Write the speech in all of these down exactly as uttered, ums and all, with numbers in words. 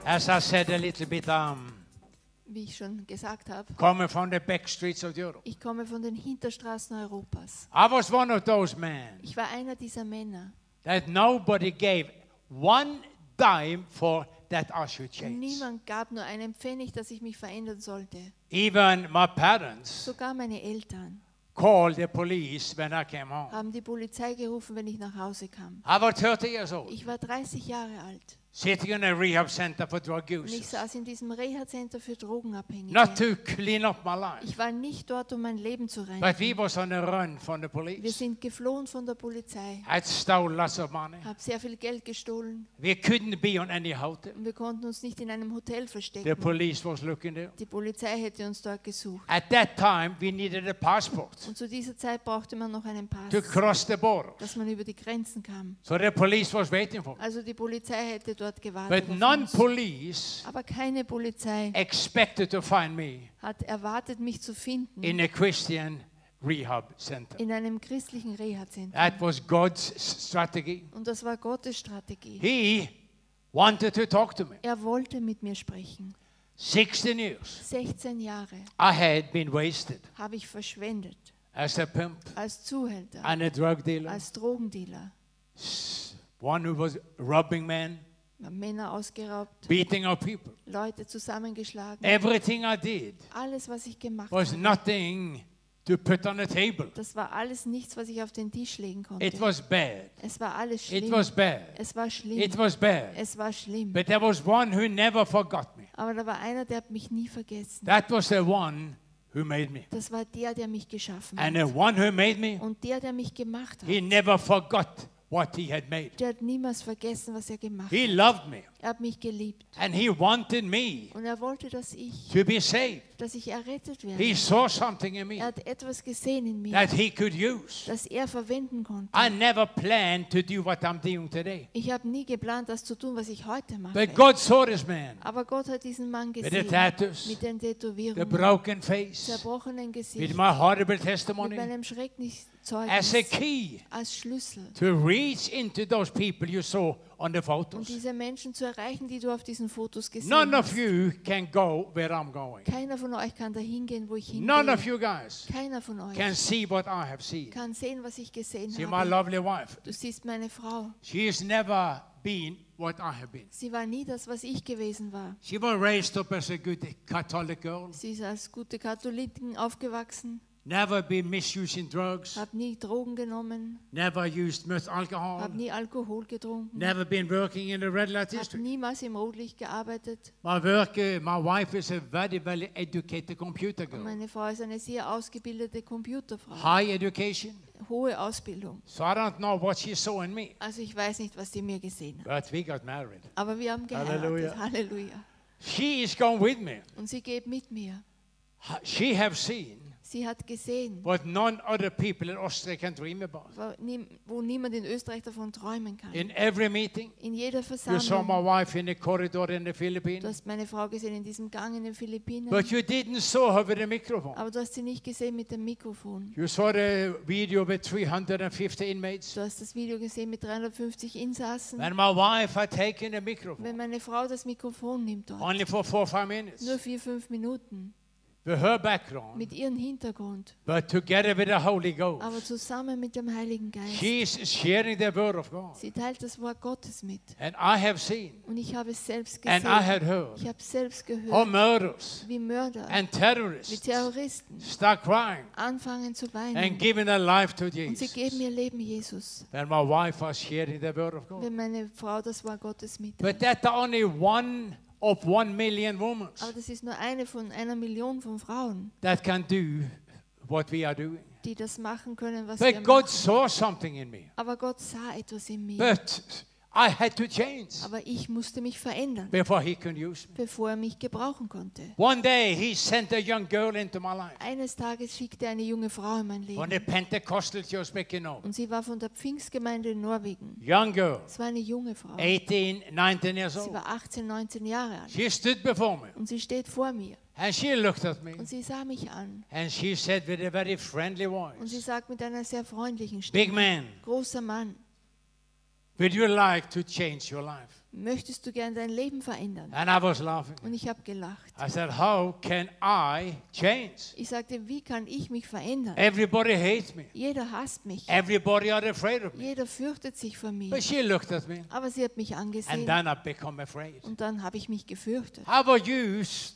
As I said a little bit, um, Wie ich schon gesagt habe, coming from the back streets of Europe. ich komme von den Hinterstraßen Europas. I was one of those men Ich war einer dieser Männer. that nobody gave one dime for that I should Und change. niemand gab nur einen Pfennig, dass ich mich verändern sollte. Even my parents Sogar meine Eltern called the police when I came home. haben die Polizei gerufen, wenn ich nach Hause kam. I was thirty years old, Ich war dreißig Jahre alt sitting in a rehab center for drug und ich users. saß in diesem Reha-Center für Drogenabhängige. Not to clean up my life, Ich war nicht dort, um mein Leben zu but we reinigen. was on a run from the Wir police. sind geflohen von der Polizei, I stole lots of money. habe sehr viel Geld gestohlen We couldn't be on any hotel. und wir konnten uns nicht in einem Hotel The verstecken. police was looking there. Die Polizei hätte uns dort gesucht. At that time, we needed a passport Und zu dieser Zeit brauchte man noch einen Pass, to cross the border. dass man über die Grenzen kam. So the police was waiting for me. Also die Polizei hätte dort gewartet. But auf none uns. police Aber keine Polizei expected to find me hat erwartet, mich zu finden in a Christian rehab center. in einem christlichen Reha-Zentrum. That was God's strategy. Und das war Gottes Strategie. He wanted to talk to me. Er wollte mit mir sprechen. sixteen years sechzehn Jahre I had been wasted habe ich verschwendet as a pimp als Zuhälter, and a drug dealer, als Drogendealer. one who was robbing men, Wir haben Männer ausgeraubt, beating up people. Leute zusammengeschlagen. Everything I did Alles, was ich gemacht was habe, nothing to put on the table. das war alles nichts, was ich auf den Tisch legen konnte. It was bad. Es war alles It schlimm. was bad. Es war schlimm. It was bad. Es war schlimm. But there was one who never forgot me. Aber da war einer, der hat mich nie vergessen. That was the one who made me. Das war der, der mich geschaffen And the hat. one who made me, Und der, der mich gemacht he hat, never forgot what he had made. der hat niemals vergessen, was er gemacht He hat. loved me. Er hat mich geliebt. And he wanted me Und er wollte, dass ich, to be saved. dass ich errettet He werde. saw something in me Er hat etwas gesehen in mir, that he could use. das er verwenden konnte. I never planned to do what I'm doing today. Ich habe nie geplant, das zu tun, was ich heute mache. But God saw this man Aber Gott hat diesen Mann with the gesehen, tattoos, mit den the Tätowierungen, broken face, zerbrochenen with Gesicht, my horrible mit testimony, meinem Schreckniszeugnis as a key als Schlüssel. to reach into those people you saw on the Und photos. diese Menschen zu erreichen, die du auf diesen Fotos gesehen None of hast. you can go where I'm going. Keiner von euch kann dahin gehen, wo ich None of hingehe. you guys Keiner von euch can see what I have seen. kann sehen, was ich gesehen See my habe. lovely wife. Du siehst meine Frau. She has never been what I have been. Sie war nie das, was ich gewesen war. She was raised up as a good Catholic girl. Sie ist als gute Katholikin aufgewachsen, Never been misusing drugs. hat nie Drogen genommen, Never used much alcohol. hat nie Alkohol getrunken, Never been working in the red light hat district. niemals im Rotlicht gearbeitet. My work, uh, my wife is a very, very educated computer Und girl. meine Frau ist eine sehr ausgebildete Computerfrau, High education. hohe Ausbildung. So I don't know what she saw in me. Also ich weiß nicht, was sie mir gesehen hat. But we got married. Aber wir haben geheiratet. Halleluja. Halleluja. She is going with me. Und sie geht mit mir. She have seen Sie hat gesehen, what none other people in Austria can dream about. wo nie- wo niemand in Österreich davon träumen kann. In every meeting, In jeder you saw Versammlung. my wife in the corridor in the Du Philippines. hast meine Frau gesehen in diesem Gang in den Philippinen. But you didn't saw her with a microphone. Aber du hast sie nicht gesehen mit dem Mikrofon. You saw the video with three hundred fifty inmates. Du hast das Video gesehen mit dreihundertfünfzig Insassen. And my wife had taken the Wenn microphone meine Frau das Mikrofon nimmt dort, only for four or five minutes. nur vier, fünf Minuten, With her background, mit ihrem Hintergrund, but together with the Holy Ghost. aber zusammen mit dem Heiligen Geist. She is sharing the word of God. Sie teilt das Wort Gottes mit. And I have seen Und ich habe es selbst and I gesehen. had heard Ich habe selbst of gehört, murders wie Mörder, and wie terrorists Terroristen start crying anfangen zu and weinen. giving their life to Und sie Jesus. geben ihr Leben Jesus, Then my wife was sharing the word of God. wenn meine Frau das Wort Gottes But mitteilt. that's only one of one million women Aber das ist nur eine von einer Million von Frauen, that can do what we are doing. die das machen können, was wir But God machen. saw something in me. Aber Gott sah etwas in mir. But I had to change Aber ich musste mich verändern, before He could use me. bevor er mich gebrauchen konnte. One day He sent a young girl into my life Eines Tages schickte eine junge Frau in mein from Leben. the Pentecostal church back in Norway. Und sie war von der Pfingstgemeinde in Norwegen. Young girl, Es war eine junge Frau. eighteen, nineteen years Sie old. war achtzehn, neunzehn Jahre alt. She stood before me Und sie steht vor mir. and she looked at me Und sie sah mich an. and she said with a very friendly Und sie voice, sagt mit einer sehr freundlichen "Big Stimme, man, großer Mann, would you like to change your life?" möchtest du gern dein Leben verändern? And I was laughing. Und ich habe gelacht. I said, how can I change? Ich sagte, wie kann ich mich verändern? Everybody hates me. Jeder hasst mich. Everybody are afraid of me. Jeder fürchtet sich vor mir. But she looked at me, Aber sie hat mich and angesehen then I become afraid. und dann habe ich mich gefürchtet. I was used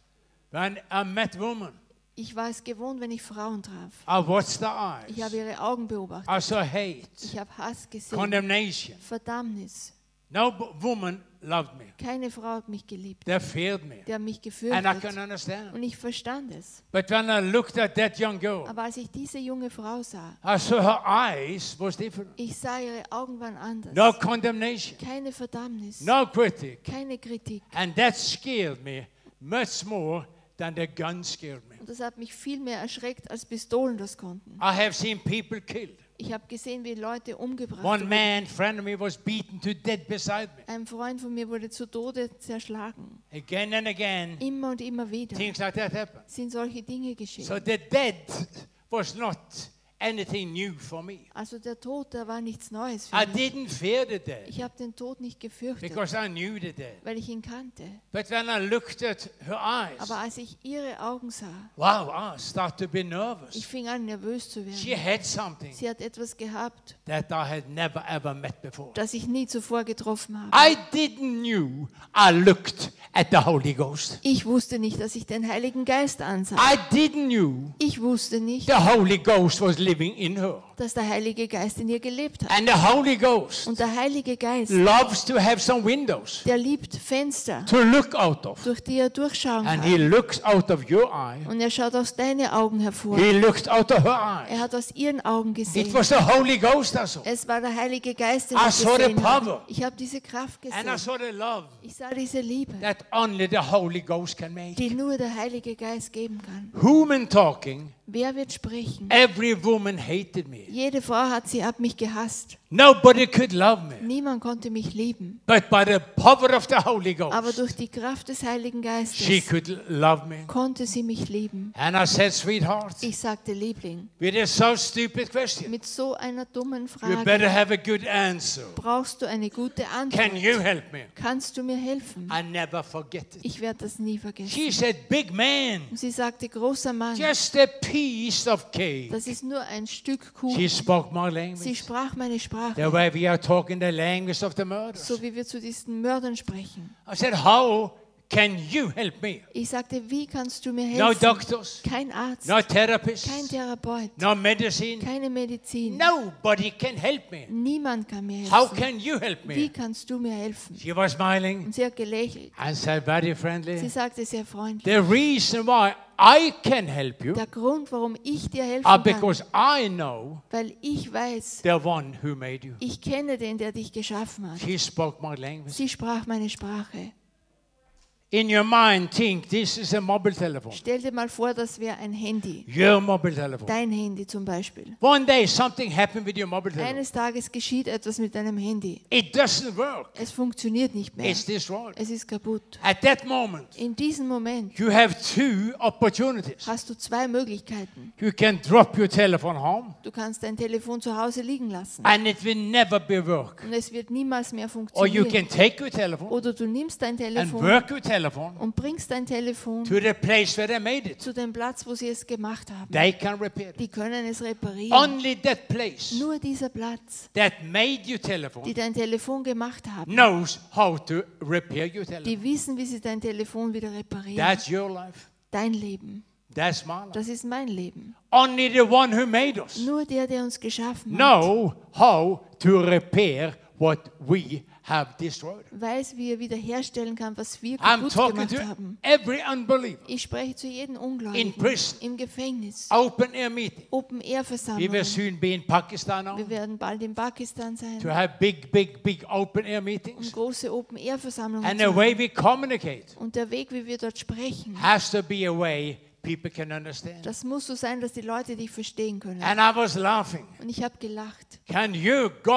when I met women. Ich war es gewohnt, wenn ich Frauen traf. I watched the Ich habe eyes. ihre Augen beobachtet. I saw hate, Ich habe Hass gesehen. condemnation. Verdammnis. No b- woman loved me. Keine Frau hat mich geliebt. They feared me. Die haben mich And I gefürchtet. couldn't understand. Und ich verstand es. But when I looked at that young girl, Aber als ich diese junge Frau sah, I saw her eyes was different. ich sah, ihre Augen waren anders. No condemnation, Keine Verdammnis. no critic. Keine Kritik. And that scared me much more than the gun scared me. Und das hat mich viel mehr erschreckt, als Pistolen das konnten. I have seen people killed. Ich habe gesehen, wie Leute umgebracht One wurden. man, friend of me, was beaten to death beside me. Ein Freund von mir wurde zu Tode zerschlagen. Again and again, Immer und immer wieder things like that happen. sind solche Dinge geschehen. So the death was not anything new for me. Also der Tod, der war nichts Neues I für mich. didn't fear the death Ich habe den Tod nicht gefürchtet, because I knew the death. weil ich ihn kannte. But when I looked at her eyes, Aber als ich ihre Augen sah, wow, I started to be ich nervous. fing an, nervös zu She werden. had something Sie hat etwas gehabt, that I had never ever met before. das ich nie zuvor getroffen habe. I didn't knew I looked at the Holy Ghost. Ich wusste nicht, dass ich den Heiligen Geist ansah. I didn't knew Ich wusste nicht, the Holy Ghost was living in her. dass der Heilige Geist in ihr gelebt hat. And the Holy Ghost Und der Heilige Geist, loves to have some windows der liebt Fenster, to look out of. durch die er durchschauen And he kann. looks out of your eye. Und er schaut aus deinen Augen hervor. He looks out of her Er eye. hat aus ihren Augen It gesehen. was the Holy Ghost I saw. Es war der Heilige Geist, den I ich saw the gesehen habe. power. Ich habe diese Kraft And I gesehen. saw the love Ich sah diese Liebe, that only the Holy Ghost can make. die nur der Heilige Geist geben kann. Human talking, Wer wird sprechen? every woman hated me. Jede Frau hat sie hat mich gehasst. Nobody could love me. Niemand konnte mich lieben. But by the power of the Holy Aber Ghost, durch die Kraft des Heiligen she Geistes could l- love me. konnte sie mich lieben. And I said, sweetheart, Ich sagte, Liebling, with a so stupid question, mit so einer dummen you Frage better have a good answer. brauchst du eine gute Can you Antwort. help me? Kannst du mir helfen? I never forget it. Ich werde das nie She vergessen. said, big man, Und sie sagte, großer Mann, just a piece of cake. das ist nur ein Stück She Kuchen. spoke my Sie language. sprach meine The Sprache, way we are talking the language of the murderers. so wie wir zu diesen Mördern sprechen. I said, how can you help me? Ich sagte, wie kannst du mir No helfen? doctors, Kein Arzt, no kein therapists, Therapeut, no medicine. keine Medizin. Nobody can help me. Niemand kann mir How helfen. can you help Wie me? kannst du mir helfen? She was smiling Und sie hat gelächelt. and said very Sie friendly, sagte sehr freundlich. the reason why I can help you Der Grund, warum ich dir helfen are kann, because I know weil ich weiß, the one who made you. ich kenne den, der dich geschaffen hat. She spoke my language. Sie sprach meine Sprache. In your mind, think this is a mobile telephone. Stell dir mal vor, das wäre ein Handy. Your mobile telephone. Dein Handy zum Beispiel. One day something happened with your mobile telephone. Eines Tages geschieht etwas mit deinem Handy. It doesn't work. Es funktioniert nicht mehr. It's destroyed. Es ist kaputt. At that moment, In diesem Moment you have two opportunities. hast du zwei Möglichkeiten. You can drop your telephone home Du kannst dein Telefon zu Hause liegen lassen. and it will never be work. Und es wird niemals mehr Or you funktionieren. can take your telephone Oder du nimmst dein and Telefon work your telephone und bringst dein Telefon to the place where they made it. zu dem Platz, wo sie es gemacht haben. They can repair it. Die können es reparieren. Only that place Nur dieser Platz, that made your die telephone dein Telefon gemacht haben, knows how to repair your telephone. die wissen, wie sie dein Telefon wieder reparieren. That's your life. Dein Leben, That's my life. das ist mein Leben. Only the one who made us Nur der, der uns geschaffen hat, know how to repair what we have destroyed. weiß, wie er wiederherstellen kann, was wir I'm kaputt talking gemacht to haben. every unbeliever Ich spreche zu jedem in Ungläubigen prison, im Gefängnis, open air meeting. We will Open-Air-Versammlungen. soon be in Pakistan now Wir werden bald in Pakistan sein, to have big, big, big open air um meetings. große Open-Air-Versammlungen And zu the way haben. we communicate Und der Weg, wie wir dort sprechen, has to be a way people can understand. das muss so sein, dass die Leute dich verstehen können. And I was laughing. Und ich habe gelacht. Can your God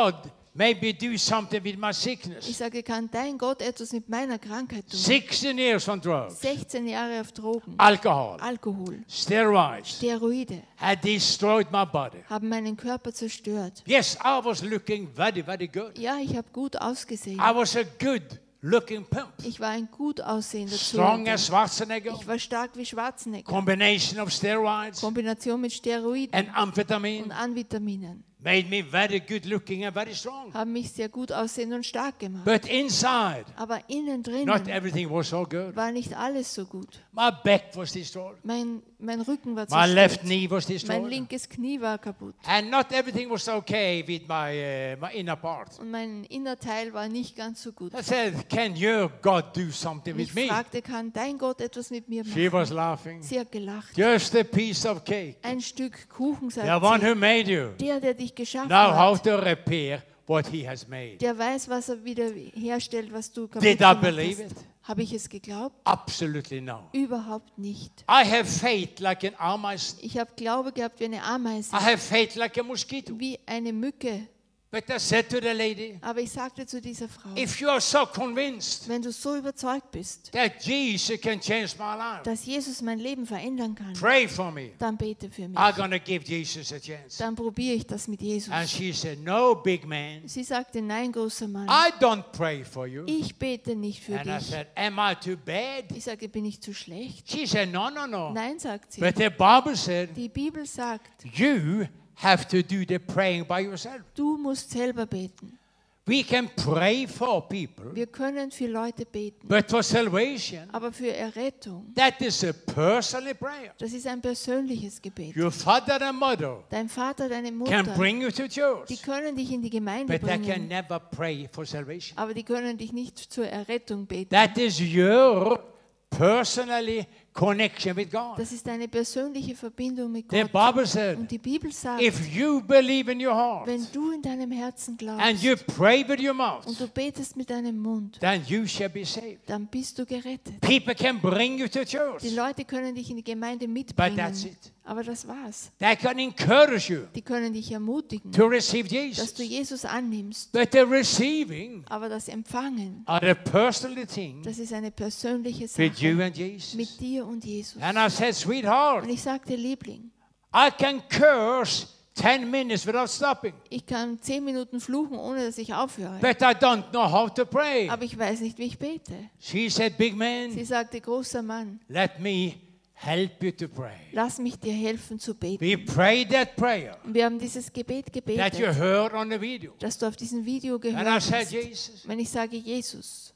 maybe do something with my Ich sickness. sage, kann dein Gott etwas mit meiner Krankheit tun? sixteen years on drugs, sechzehn Jahre auf Drogen, alcohol, Alkohol, steroids, Steroide had destroyed my body. haben meinen Körper zerstört. Yes, I was looking very, very good. Ja, ich habe gut ausgesehen. I was a good-looking pimp. Ich war ein gut aussehender Strong Zuhälter. as Schwarzenegger. Ich war stark wie Schwarzenegger. Combination of steroids Kombination mit Steroiden and und amphetamine Anvitaminen made me very good-looking and very strong. haben mich sehr gut aussehen und stark gemacht. But inside, Aber innen not drinnen everything was so good. war nicht alles so gut. My back was destroyed. Mein, mein Rücken war My left zerstört. knee was Mein destroyed. linkes Knie war kaputt. And not everything was okay with my, uh, my inner part. Und mein Innerteil war nicht ganz so gut. I said, can your God do something Und ich with me? fragte, kann dein Gott etwas mit mir She was machen? laughing. Sie hat gelacht. Just a piece of cake. Ein Stück Kuchen, The sagt one sie. who made you Der, der dich geschaffen know how hat, to repair what he has made. der weiß, was er wieder herstellt, was du kaputt Did I gemacht believe hast. it? Habe ich es geglaubt? Absolutely no. Überhaupt nicht. I have faith like an ameisen. Ich habe Glaube gehabt wie eine Ameise, I have faith like a mosquito. wie eine Mücke. But I said to the lady, Aber ich sagte zu dieser Frau, if you are so convinced wenn du so überzeugt bist, that Jesus can change my life, dass Jesus mein Leben verändern kann, pray for me. dann bete für mich. I'm going to give Jesus a chance. Dann probiere ich das mit Jesus. And she said, no, big man. Sie sagte, nein, großer Mann, I don't pray for you. ich bete nicht für And I dich. said, am I too bad? Ich sagte, bin ich zu schlecht? She said, no, no, no. Nein, sagt sie. But the Bible said, Die Bibel sagt, you have to do the praying by yourself. du musst selber beten. We can pray for people, Wir können für Leute beten, but for salvation, aber für Errettung, that is a personal prayer. das ist ein persönliches Gebet. Your father and mother Dein Vater, deine can Mutter, bring you to die church, können dich in die Gemeinde but they can bringen, never pray for salvation. aber die können dich nicht zur Errettung beten. That is your personally connection with God. Das ist eine persönliche Verbindung mit The Gott. Bible said, Und die Bibel sagt, if you believe in your heart wenn du in deinem Herzen and glaubst you pray with your mouth, und du betest mit deinem Mund, then you shall be saved. dann bist du gerettet. People can bring you to Die church, Leute können dich in die Gemeinde but mitbringen, that's it. aber das war's. They can encourage you Die können dich ermutigen, to receive dass du Jesus. Jesus annimmst, But the receiving aber das Empfangen, are the personal thing das ist eine persönliche with you Sache and Jesus. mit dir und Jesus. And I said, sweetheart, Und ich sagte, Liebling, I can curse ten minutes without stopping, ich kann zehn Minuten fluchen, ohne dass ich aufhöre, but I don't know how to pray. aber ich weiß nicht, wie ich bete. She said, big Sie man, sagte, großer Mann, let me help you to pray. lass mich dir helfen zu beten. We prayed that prayer Und wir haben dieses Gebet that you gebetet, heard on the video. das du auf diesem Video And I gehört said, hast. Jesus, Wenn ich sage, Jesus,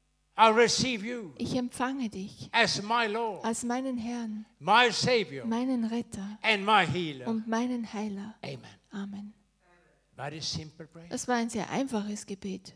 I receive you ich empfange dich as my Lord, als meinen Herrn, my Savior, meinen Retter and my healer. und meinen Heiler. Amen. Amen. Very simple prayer. Das war ein sehr einfaches Gebet.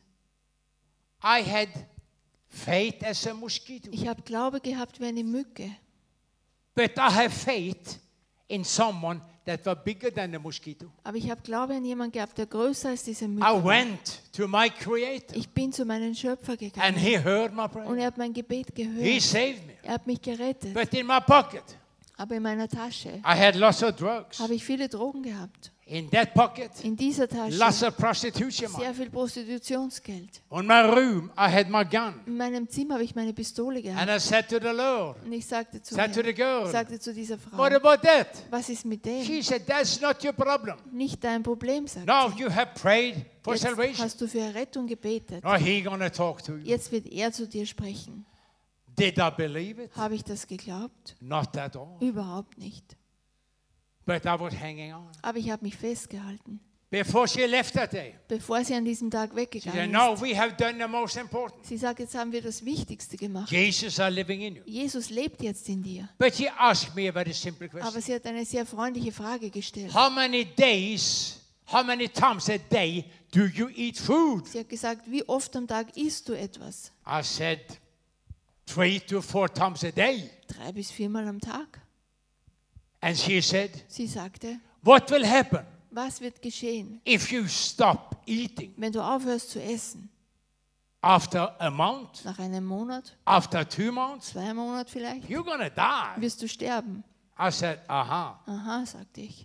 I had faith as a mosquito, Ich habe Glaube gehabt wie eine Mücke, but I have faith in someone that was bigger than the mosquito. aber ich habe Glaube an jemanden gehabt, der größer als diese Mücke I war. went to my Creator, Ich bin zu meinem Schöpfer and gegangen He heard my und prayer. er hat mein Gebet He gehört. saved me. Er hat mich gerettet. But in my pocket, Aber in meiner Tasche I had lots of drugs. habe ich viele Drogen gehabt. In that pocket, In dieser lots Tasche of prostitution sehr money. viel Prostitutionsgeld. On my room, I had my gun. In meinem Zimmer habe ich meine Pistole And gehabt. I said to the Lord, Und ich sagte zu, said to the mir, girl, sagte zu dieser Frau, what about that? was ist mit dem? She said, that's not your problem. Nicht dein Problem, sagt No, sie. you have prayed for Jetzt salvation. hast du für Errettung gebetet. No, He gonna talk to you. Jetzt wird er zu dir sprechen. Did I believe it? Habe ich das geglaubt? Not at all. Überhaupt nicht. But I was hanging on. Aber ich habe mich festgehalten. Before she left that day, Bevor sie an diesem Tag she said, weggegangen no, ist. we have done the most important. Sie sagt, jetzt haben wir das Wichtigste gemacht. Jesus are living in you. Jesus lebt jetzt in dir. But she asked me a very simple Aber question. sie hat eine sehr freundliche Frage gestellt. How many days, how many times a day do you eat food? Sie hat gesagt, wie oft am Tag isst du etwas? I said, three to four times a day. Drei bis viermal am Tag. And she said, Sie sagte, what will happen was wird geschehen, if you stop eating wenn du aufhörst zu essen? after a month, Nach einem Monat, after two months? zwei Monaten vielleicht, You're gonna die. wirst du sterben. I said, uh-huh. Aha, sagte ich.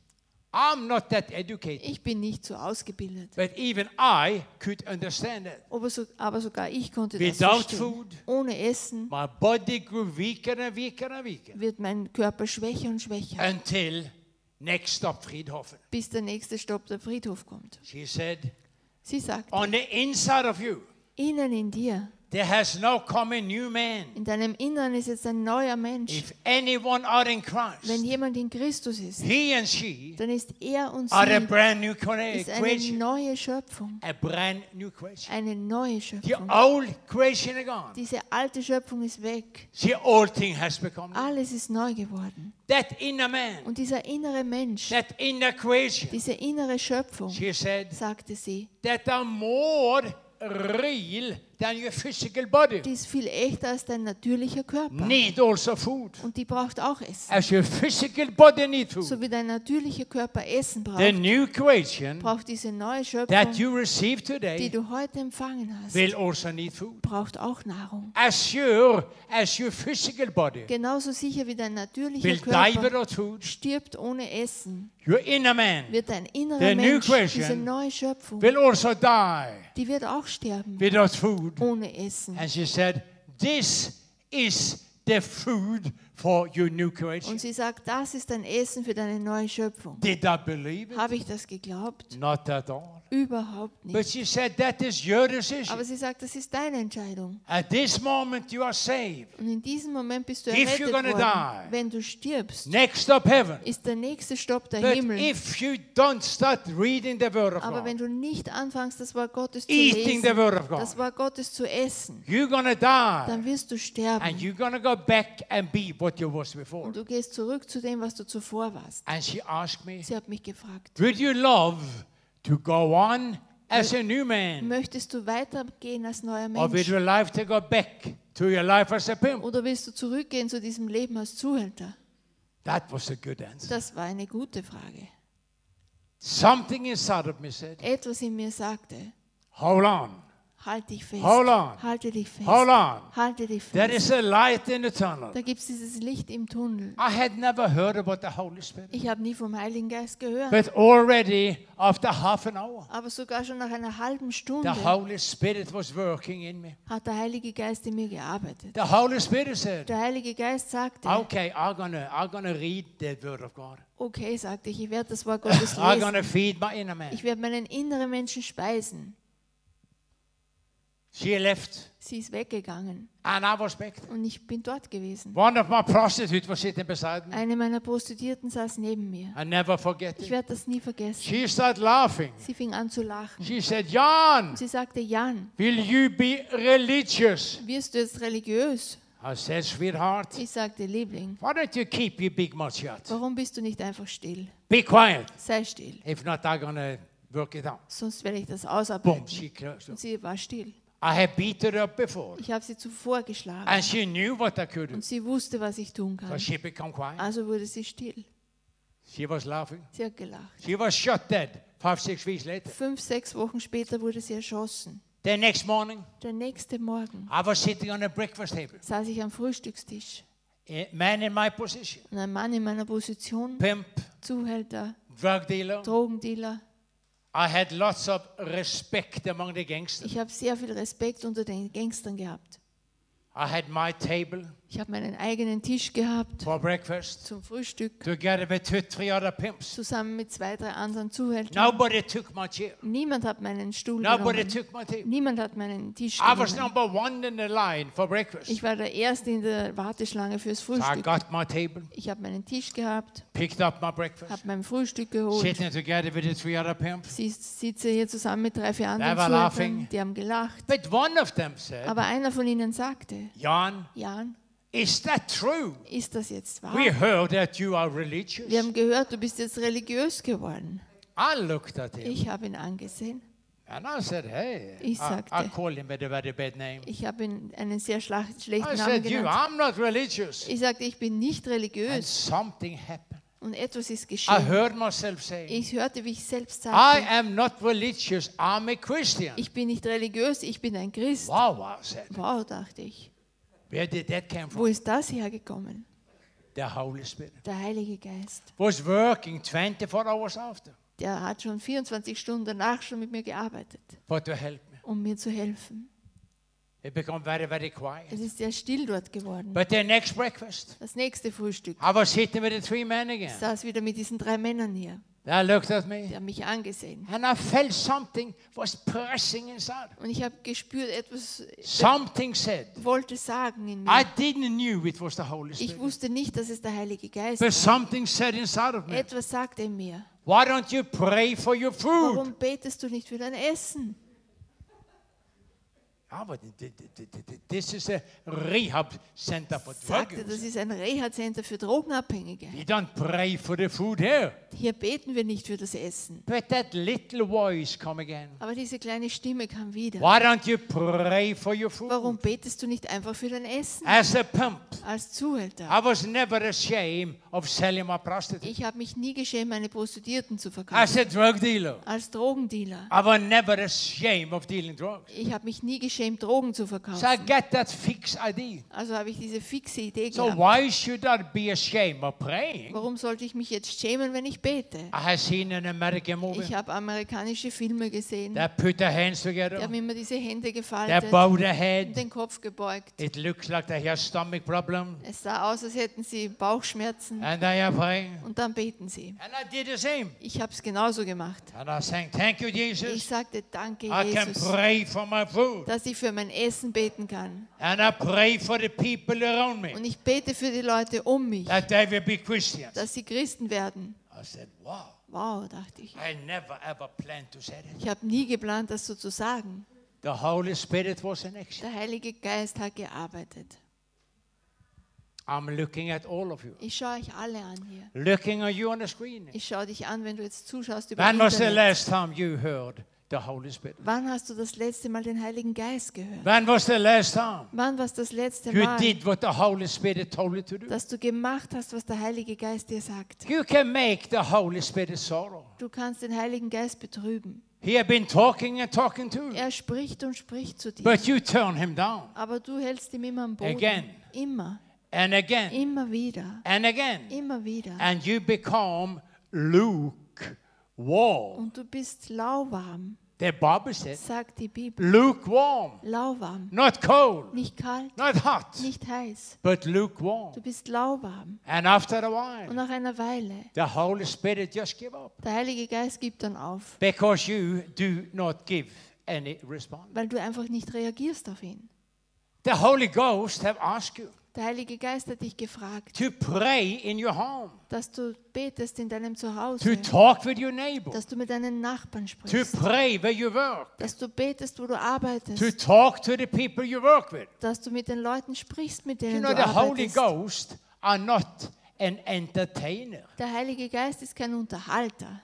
I'm not that educated, Ich bin nicht so ausgebildet. but even I could understand it. Aber, so, aber sogar ich konnte das Without verstehen. food, Ohne Essen my body grew weaker and weaker and weaker wird mein Körper schwächer und schwächer, until next stop Friedhofen. bis der nächste Stopp der Friedhof kommt. She said, Sie sagt, on the inside of you, innen in dir, there has now come a new man. in deinem Innern ist jetzt ein neuer Mensch. If anyone are in Wenn Christ, jemand in Christus ist, he and she dann ist er und are a sie brand new ist eine creation. neue Schöpfung. A brand new creation. Eine neue The Schöpfung. old creation is gone. Diese alte Schöpfung ist weg. The old thing has become new. Alles ist neu geworden. That inner man, Und dieser innere Mensch, that inner creation, diese innere Schöpfung, she said, sagte sie, that are more real than your physical body. die ist viel echter als dein natürlicher Körper. Need also food. Und die braucht auch Essen. As your physical body needs So food, wie dein natürlicher Körper Essen the braucht, new creation braucht diese neue that Schöpfung, you receive die today du heute empfangen hast, will also need food. braucht auch Nahrung. As sure as your physical body Genauso sicher wie dein natürlicher will die Körper without food, stirbt ohne Essen, your inner man wird dein The innerer new Mensch, creation diese neue Schöpfung, will also die die wird auch sterben without food. ohne Essen. And she said, this is the food for your new creation. Und sie sagt, das ist ein Essen für deine neue Schöpfung. Did I believe it? Habe ich das geglaubt? Not at all. Überhaupt But nicht. she said, that is your decision. Aber sie sagt, das ist deine Entscheidung. At this moment you are saved. Und in diesem Moment bist du If errettet you're gonna worden. die. Wenn du stirbst, Next stop heaven. ist der nächste Stopp der But Himmel. if you don't start reading the word of Aber wenn God, du nicht anfängst, das Wort Gottes zu eating the lesen, word of das God, Wort Gottes zu essen, you're gonna dann die. wirst du And sterben. you're gonna go back and be what you was before. Und du gehst zurück zu dem, was du zuvor warst. And she asked me, Sie hat mich gefragt, would you love to go on as a new man? möchtest du weitergehen als neuer Or would Mensch? you like to go back to your life as a pimp? Oder willst du zurückgehen zu diesem Leben als Zuhälter? That was a good answer. Das war eine gute Frage. Something inside of me said, Etwas in mir sagte, hold on, halt dich fest. Hold on. Halte dich fest. hold on. Halte dich There fest. is a light in the tunnel. Da gibt es dieses Licht im Tunnel. I had never heard about the Holy Spirit. Ich habe nie vom Heiligen Geist gehört. But already after half an hour, Aber sogar schon nach einer halben the Stunde Holy Spirit was working in me. hat der Heilige Geist in mir gearbeitet. The Holy Spirit said, Der Heilige Geist sagte, okay, I'm gonna, I'm gonna read the Word of God. okay, sagte ich, ich werde das Wort Gottes I'm lesen. gonna feed my inner man. Ich werde meinen inneren Menschen speisen. She left, Sie ist weggegangen and I was back. und ich bin dort gewesen. One of my prostitutes was sitting beside me. Eine meiner Prostituierten saß neben mir. I never forget Ich it. werde das nie vergessen. She started laughing. Sie fing an zu lachen. She said, Jan, Sie sagte, Jan, will you be religious? wirst du jetzt religiös? I said, sweetheart, Ich sagte, Liebling, why don't you keep your big mouth shut? warum bist du nicht einfach still? Be quiet. Sei still, If not, I'm gonna work it out. sonst werde ich das Boom, ausarbeiten. she closed Und up. sie war still. I had beat her up before. Ich habe sie zuvor geschlagen And she knew what I could do. und sie wusste, was ich tun So kann. she became quiet. Also wurde sie still. She was laughing. Sie hat gelacht. She was shot dead five, six weeks later. Fünf, sechs Wochen später wurde sie erschossen. The next morning, Der nächste Morgen I was sitting on a breakfast table. saß ich am Frühstückstisch. A man in my position, Und ein Mann in meiner Position, pimp, Zuhälter, drug dealer. Drogendealer. I had lots of respect among the gangsters. Ich habe sehr viel Respekt unter den Gangstern gehabt. I had my table Ich habe meinen eigenen Tisch gehabt for breakfast zum Frühstück, together with two, three other pimps. zusammen mit zwei, drei anderen Zuhältern. Nobody took my chair. Niemand hat meinen Stuhl Nobody genommen. took my table. Niemand hat meinen Tisch I was genommen. number one in the line for breakfast. Ich war der Erste in der Warteschlange fürs So I Frühstück. got my table, Ich habe meinen Tisch gehabt, picked up my breakfast, habe mein Frühstück geholt. sitting together with the three other pimps. Sie sitze hier zusammen mit drei, vier anderen They were laughing. Zuhältern. Die haben gelacht. But one of them said, Aber einer von ihnen sagte, Jan, Jan, is that true? ist das jetzt wahr? We heard that you are religious. Wir haben gehört, du bist jetzt religiös geworden. I looked at him Ich habe ihn angesehen. and I said, hey, Ich I, I sagte- called him with a very bad name. Ich habe ihn einen sehr schla- schlechten I Namen said, you, genannt. I'm not religious. Ich sagte, ich bin nicht And religiös. something happened. Und etwas ist I geschehen. heard myself say, Ich hörte, wie ich selbst I sagte, am not religious, I'm a Christian. ich bin nicht religiös, ich bin ein Christ. Wow, I said, Wow, dachte ich. where did that come Wo from? ist das hergekommen? The Holy Spirit Der Heilige Geist. was working twenty-four hours after Der hat schon vierundzwanzig Stunden danach schon mit mir gearbeitet, for to help me. um mir zu helfen. It became very, very quiet. Es ist sehr still dort geworden. But the next breakfast, Das nächste Frühstück I was sitting with the three men again. ich saß wieder mit diesen drei Männern hier. They looked at Die me, haben mich angesehen. and I felt something was pressing inside. Und ich habe gespürt, etwas Something said, wollte sagen in I mir. didn't knew it was the Holy Ich Spirit. wusste nicht, dass es der Heilige Geist But war. something said inside of me, Etwas sagte in mir. why don't you pray for your food? Warum betest du nicht für dein Essen? Ah, but th- th- th- th- th- this is a rehab center for drug Sagte, das users. ist ein Reha-Center für Drogenabhängige. We don't pray for the food here. Hier beten wir nicht für das Essen. But that little voice come again. Aber diese kleine Stimme kam wieder. Why don't you pray for your food? Warum betest du nicht einfach für dein Essen? As a pimp, Als Zuhälter. I was never ashamed of selling my prostitute. Ich habe mich nie geschämt, meine Prostituierten zu As verkaufen. a drug dealer, Als Drogendealer. I was never ashamed of dealing drugs. Ich habe mich nie geschämt, Drogen zu So I verkaufen. get that fixed idea. Also habe ich diese fixe Idee So gehabt. why should I be ashamed of praying? Warum sollte ich mich jetzt schämen, wenn ich bete? I have seen an American movie. Ich habe amerikanische Filme gesehen. They put their hands Die together. haben immer diese Hände They gefaltet bow their und head. den Kopf gebeugt. It looks like they have stomach problem. Es sah aus, als hätten sie Bauchschmerzen And they are praying. und dann beten sie. And I did the same. Ich habe es genauso gemacht. And I sang, thank you, Ich Jesus. sagte, danke I can Jesus, pray for my food. dass ich für mein Essen beten kann. And I pray for the people around me. Und ich bete für die Leute um mich, That they will be Christians. dass sie Christen werden. I said, wow. Wow, dachte ich. I never ever planned to say that. Ich habe nie geplant, das so zu sagen. The Holy Spirit was in action. Der Heilige Geist hat gearbeitet. I'm looking at all of you. Ich schaue euch alle an hier. Looking at you on the screen. Ich schaue dich an, wenn du jetzt zuschaust über When was the Internet. last time you heard the Holy Spirit? Wann hast du das letzte Mal den Heiligen Geist gehört? When was the last time Wann war es das letzte you Mal, did what the Holy Spirit told you to do? dass du gemacht hast, was der Heilige Geist dir sagt? You can make the Holy Spirit sorrow. Du kannst den Heiligen Geist betrüben. He had been talking and talking to you, Er spricht und spricht zu dir. but you turn him down Aber du hältst ihm immer am Boden. Again. Immer, and again immer wieder, and again, immer wieder. and you become lukewarm. Und du bist lauwarm, The Bible says sagt die Bibel. lukewarm, Lauwarm. not cold, Nicht kalt, not hot, nicht heiß. but lukewarm. Du bist lauwarm. And after a Und while, nach einer Weile, the Holy Spirit just give up der Heilige Geist gibt dann auf, because you do not give any response. weil du einfach nicht reagierst auf ihn. The Holy Ghost have asked you Der Heilige Geist hat dich gefragt, to pray in your home, dass du betest in deinem to Zuhause, talk with your neighbor, dass du mit deinen Nachbarn to sprichst, pray where you work, dass du betest, wo du to arbeitest, talk to the people you work with. dass du mit den Leuten sprichst, mit You denen know, du the Holy arbeitest. Ghost are not an entertainer. Der Heilige Geist ist kein Unterhalter.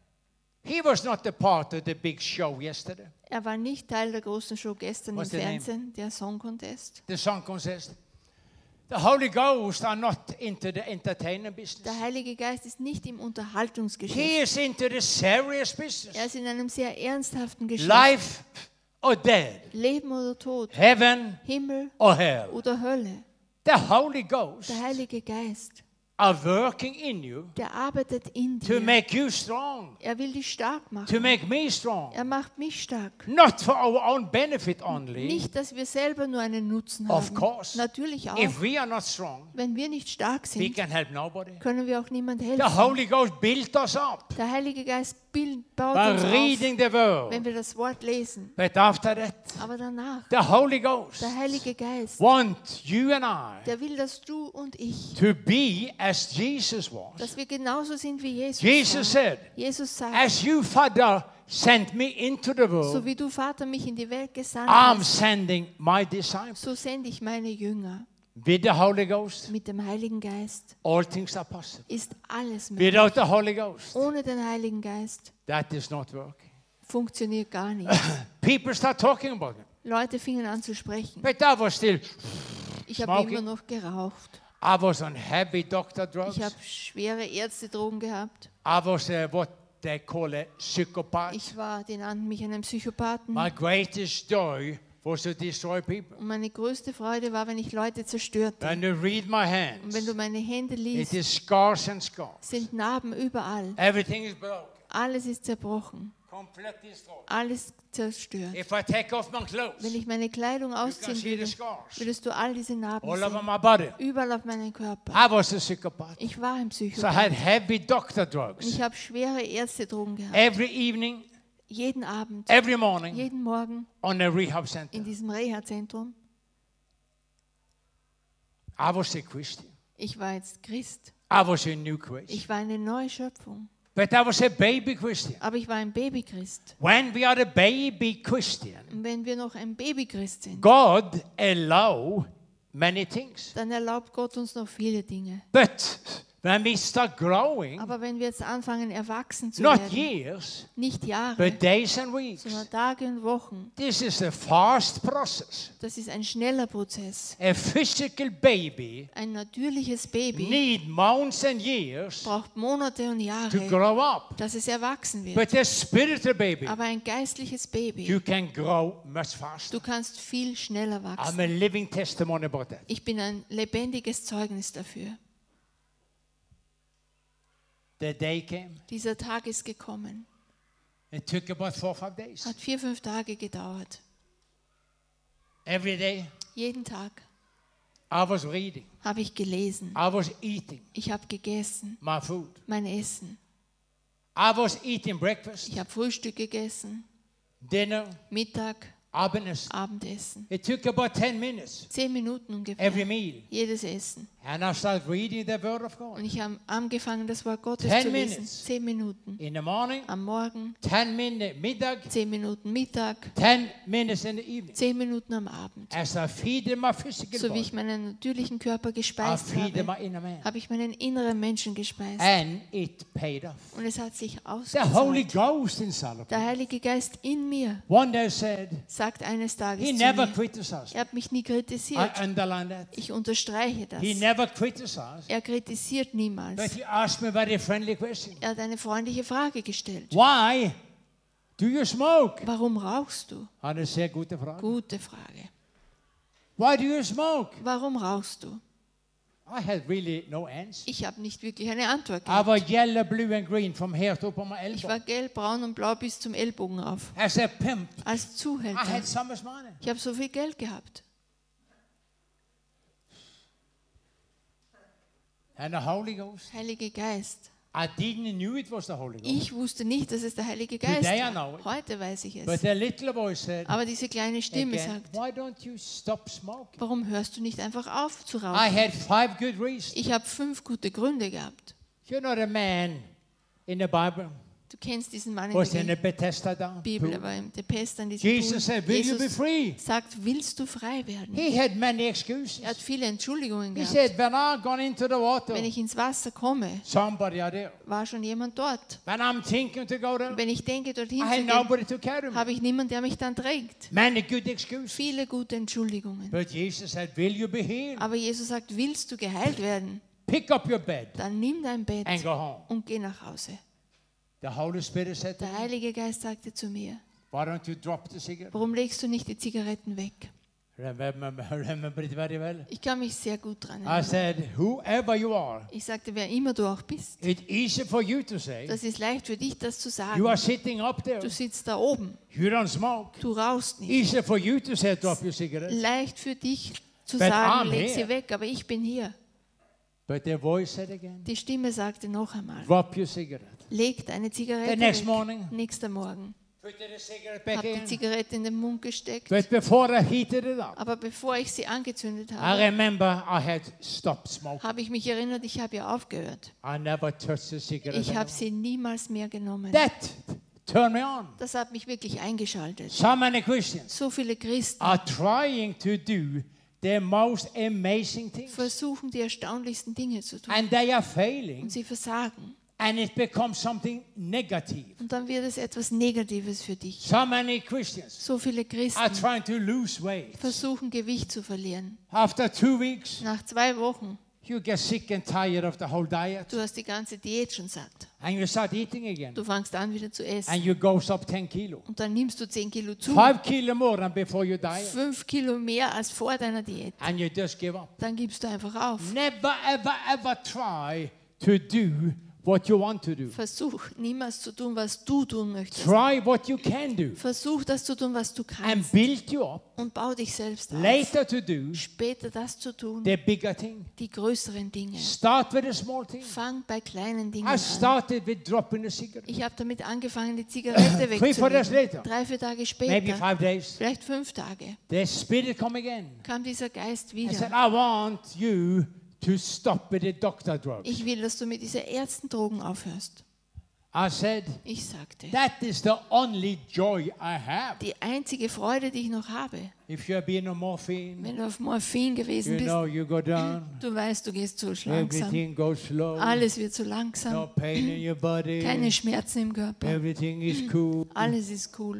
He was not the part of the big show yesterday, Er war nicht Teil der großen Show gestern What's im the name? Fernsehen, der Song Contest. the song contest. The Holy Ghost are not into the entertainment business. Der Heilige Geist ist nicht im He Unterhaltungsgeschäft. is into the serious Er business. ist in einem sehr ernsthaften Geschäft. Life or death, Leben oder Tod, heaven Himmel or hell. oder Hölle. The Holy Ghost Der Heilige Geist, are working in you der arbeitet in to dir. make you strong, Er will dich stark to machen. make me strong. Er macht mich stark. Not for our own benefit only. Nicht, dass wir selber nur einen Nutzen Of haben. course. Natürlich auch. If we are not strong, Wenn wir nicht stark we sind, can help nobody. können wir auch niemand The helfen. Holy Ghost built us up Der Heilige Geist bild- baut by uns auf, reading the word. wenn wir das Wort lesen. But after that, Aber danach, the Holy Ghost der Heilige Geist, want you and I der will, dass du und ich, to be as Jesus was. dass wir genauso sind wie Jesus. Jesus war. said, Jesus sagt, as you, Father, sent me into the so world, wie du, Vater, mich in die Welt gesandt I'm hast, sending my disciples. so sende ich meine Jünger. With the Holy Ghost, Mit dem Heiligen Geist all things are possible. ist alles möglich. Without the Holy Ghost, Ohne den Heiligen Geist that is not working. funktioniert gar nicht. People start talking about it. Leute fingen an zu sprechen. But I was still, Ich habe Smoking. immer noch geraucht. I was on heavy doctor drugs. Ich habe schwere Ärztedrogen gehabt. I was uh, what they call a psychopath. Ich war, die nannten mich einen Psychopathen. My greatest joy was to destroy people. Und meine größte Freude war, wenn ich Leute zerstörte. When you read my Und wenn hands, du meine Hände it liest, is scars and scars. sind Narben überall. Everything is broken, Alles ist zerbrochen. completely destroyed. Alles zerstört. If I take off my clothes, Wenn ich meine Kleidung you can ausziehen see the würde, scars würdest du all diese Narben all over sehen. my body. Überall auf meinem Körper. I was a psychopath. Ich war ein So I Psychopath. had heavy doctor Und drugs. ich habe schwere Ärztedrogen gehabt. Every evening, Jeden Abend, every morning, jeden Morgen on a rehab center. in diesem Reha-Zentrum. I was a Christian. Ich war jetzt Christ. I was a new Christian. Ich war eine neue Schöpfung. But I was a baby Christian. Aber ich war ein Babychrist. When we are a baby Christian, Und wenn wir noch ein Babychrist sind, God allow many things. dann erlaubt Gott uns noch viele Dinge. But when we start growing, Aber wenn wir jetzt anfangen, erwachsen zu not werden, years, nicht Jahre, but days and weeks, sondern Tage und Wochen, this is a fast process. das ist ein schneller Prozess. A physical baby Ein natürliches Baby need months and years braucht Monate und to Jahre, grow up. dass es erwachsen wird. But a spiritual baby, Aber ein geistliches Baby, you can grow much faster. du kannst viel schneller I'm wachsen. a living testimony about that. Ich bin ein lebendiges Zeugnis dafür. The day came. Dieser Tag ist gekommen. It took about four or five days. Hat vier, fünf Tage gedauert. Every day Jeden Tag I was reading. habe ich gelesen. I was eating Ich habe gegessen, my food. mein Essen. I was eating breakfast, Ich habe Frühstück gegessen, dinner, Mittag, Abendessen. Abendessen. It took about ten minutes, Zehn Minuten ungefähr. every meal. Jedes Essen. And I started reading the Word of God. Und ich habe angefangen, das Wort Gottes Ten zu lesen. minutes. Zehn Minuten. In the morning, Am Morgen, ten minutes Mittag, zehn Minuten Mittag, ten minutes in the evening. zehn Minuten am Abend. As I feed my physical So wie ich body, meinen natürlichen Körper I gespeist feed habe, my inner man. habe ich meinen inneren Menschen gespeist. And it paid off. Und es hat sich The Holy ausgezahlt. Ghost inside of Der me. Heilige Geist in mir One day said, sagt eines Tages He zu never mir, criticized. er hat mich nie I kritisiert. underline that. Ich unterstreiche das. He never criticized. Er kritisiert But niemals. he asked me a very friendly question. Er hat eine freundliche Frage gestellt. Why do you smoke? Warum rauchst du? Eine sehr gute Frage. Gute Frage. Why do you smoke? Warum rauchst du? I had really no answer. Ich habe nicht wirklich eine Antwort I gehabt. was yellow, blue and green from here to up on my Ich war elbow. gelb, braun und blau bis zum Ellbogen auf. As a pimp, Als I Zuhälter. had so much money. Ich habe so viel Geld gehabt. And the Holy Ghost. Heilige Geist. I didn't knew it was the Holy Ghost. Ich wusste nicht, dass es der Heilige Geist Today I know war. it. Heute weiß ich But es. the little boy said, Aber diese kleine Stimme again, sagt, why don't you stop smoking? warum hörst du nicht einfach auf zu I rauchen? had five good reasons. Ich habe fünf gute Gründe gehabt. You know the man in the Bible Du kennst diesen Mann in was in der the Bethesda down Bibel, pool. aber im der Pest an diesem Jesus Pool. said, will you be Jesus free? sagt, willst du frei werden? He had many excuses. Er hat viele Entschuldigungen He gehabt. said, when I gone into the water, Wenn ich ins Wasser komme, somebody out there. war schon jemand dort. When I'm thinking to go there, Wenn ich denke, dorthin I zu had gehen, nobody to carry me. habe ich niemanden, der mich dann trägt. Many good excuses. Viele gute Entschuldigungen. But Jesus said, will you be healed? Aber Jesus sagt, willst du geheilt werden? Pick up your bed Dann nimm dein Bett and go home. und geh nach Hause. The Holy Spirit said to Der me, Heilige Geist sagte zu mir, why don't you drop the cigarette? warum legst du nicht die Zigaretten weg? Remember, remember it very well. Ich kann mich sehr gut dran I erinnern. said, whoever you are, Ich sagte, wer immer du auch bist, it's easy for you to say, das ist leicht für dich, das zu sagen. you are sitting up there, Du sitzt da oben, you don't smoke. du rauchst nicht. Easy for you to say, drop your cigarette. Leicht für dich zu But sagen, I'm leg here. sie weg, aber ich bin hier. But the voice said again, Die Stimme sagte noch einmal, drop your cigarette. leg deine Zigarette The next weg. morning. Nächster Morgen. Put the cigarette back Hab die in. Zigarette in den Mund gesteckt. But before I heated it up, Aber bevor ich sie angezündet I habe, remember I had stopped smoking. habe ich mich erinnert, ich habe ja aufgehört. I never touched the cigarette Ich habe anymore. sie niemals mehr genommen. That turned me on. Das hat mich wirklich eingeschaltet. So many Christians So viele Christen are trying to do the most amazing things. versuchen, die erstaunlichsten Dinge zu tun. And they are failing. Und sie versagen. And it becomes something negative. Und dann wird es etwas Negatives für dich. So many Christians So viele are Christen trying to lose weight. versuchen, Gewicht zu verlieren. After two weeks, Nach zwei Wochen You get sick and tired of the whole diet. Du hast die ganze Diät schon satt. And you start eating again. Du fängst an, wieder zu essen. And you goes up ten kilo. Und dann nimmst du zehn Kilo zu. Five kilo more than before your diet. Fünf Kilo mehr als vor deiner Diät. And you just give up. Dann gibst du einfach auf. Never, ever, ever try to do what you want to do. Versuch niemals zu tun, was du tun möchtest. Try what you can do. Versuch das zu tun, was du And kannst. build you up. Und bau dich selbst auf. Later to do Später das zu tun, the bigger thing. die größeren Dinge. Start with a small thing. Fang bei kleinen Dingen I an. started with dropping a cigarette. Ich habe damit angefangen, die Zigarette Three, four days wegzulegen. later. Drei, vier Tage Maybe später, five days. vielleicht fünf Tage, The Spirit come again. kam dieser Geist I said, wieder. I want you to stop with the doctor drugs. Ich will, dass du mit dieser Ärztendrogen aufhörst. I said, Ich sagte, that is the only joy I have. die einzige Freude, die ich noch habe, If you're being on morphine, wenn du auf Morphin gewesen you bist, know you go down. du weißt, du gehst so langsam. Everything goes slow. Alles wird so No langsam. pain in your body. Keine Schmerzen im Körper. Everything is cool. Alles ist cool.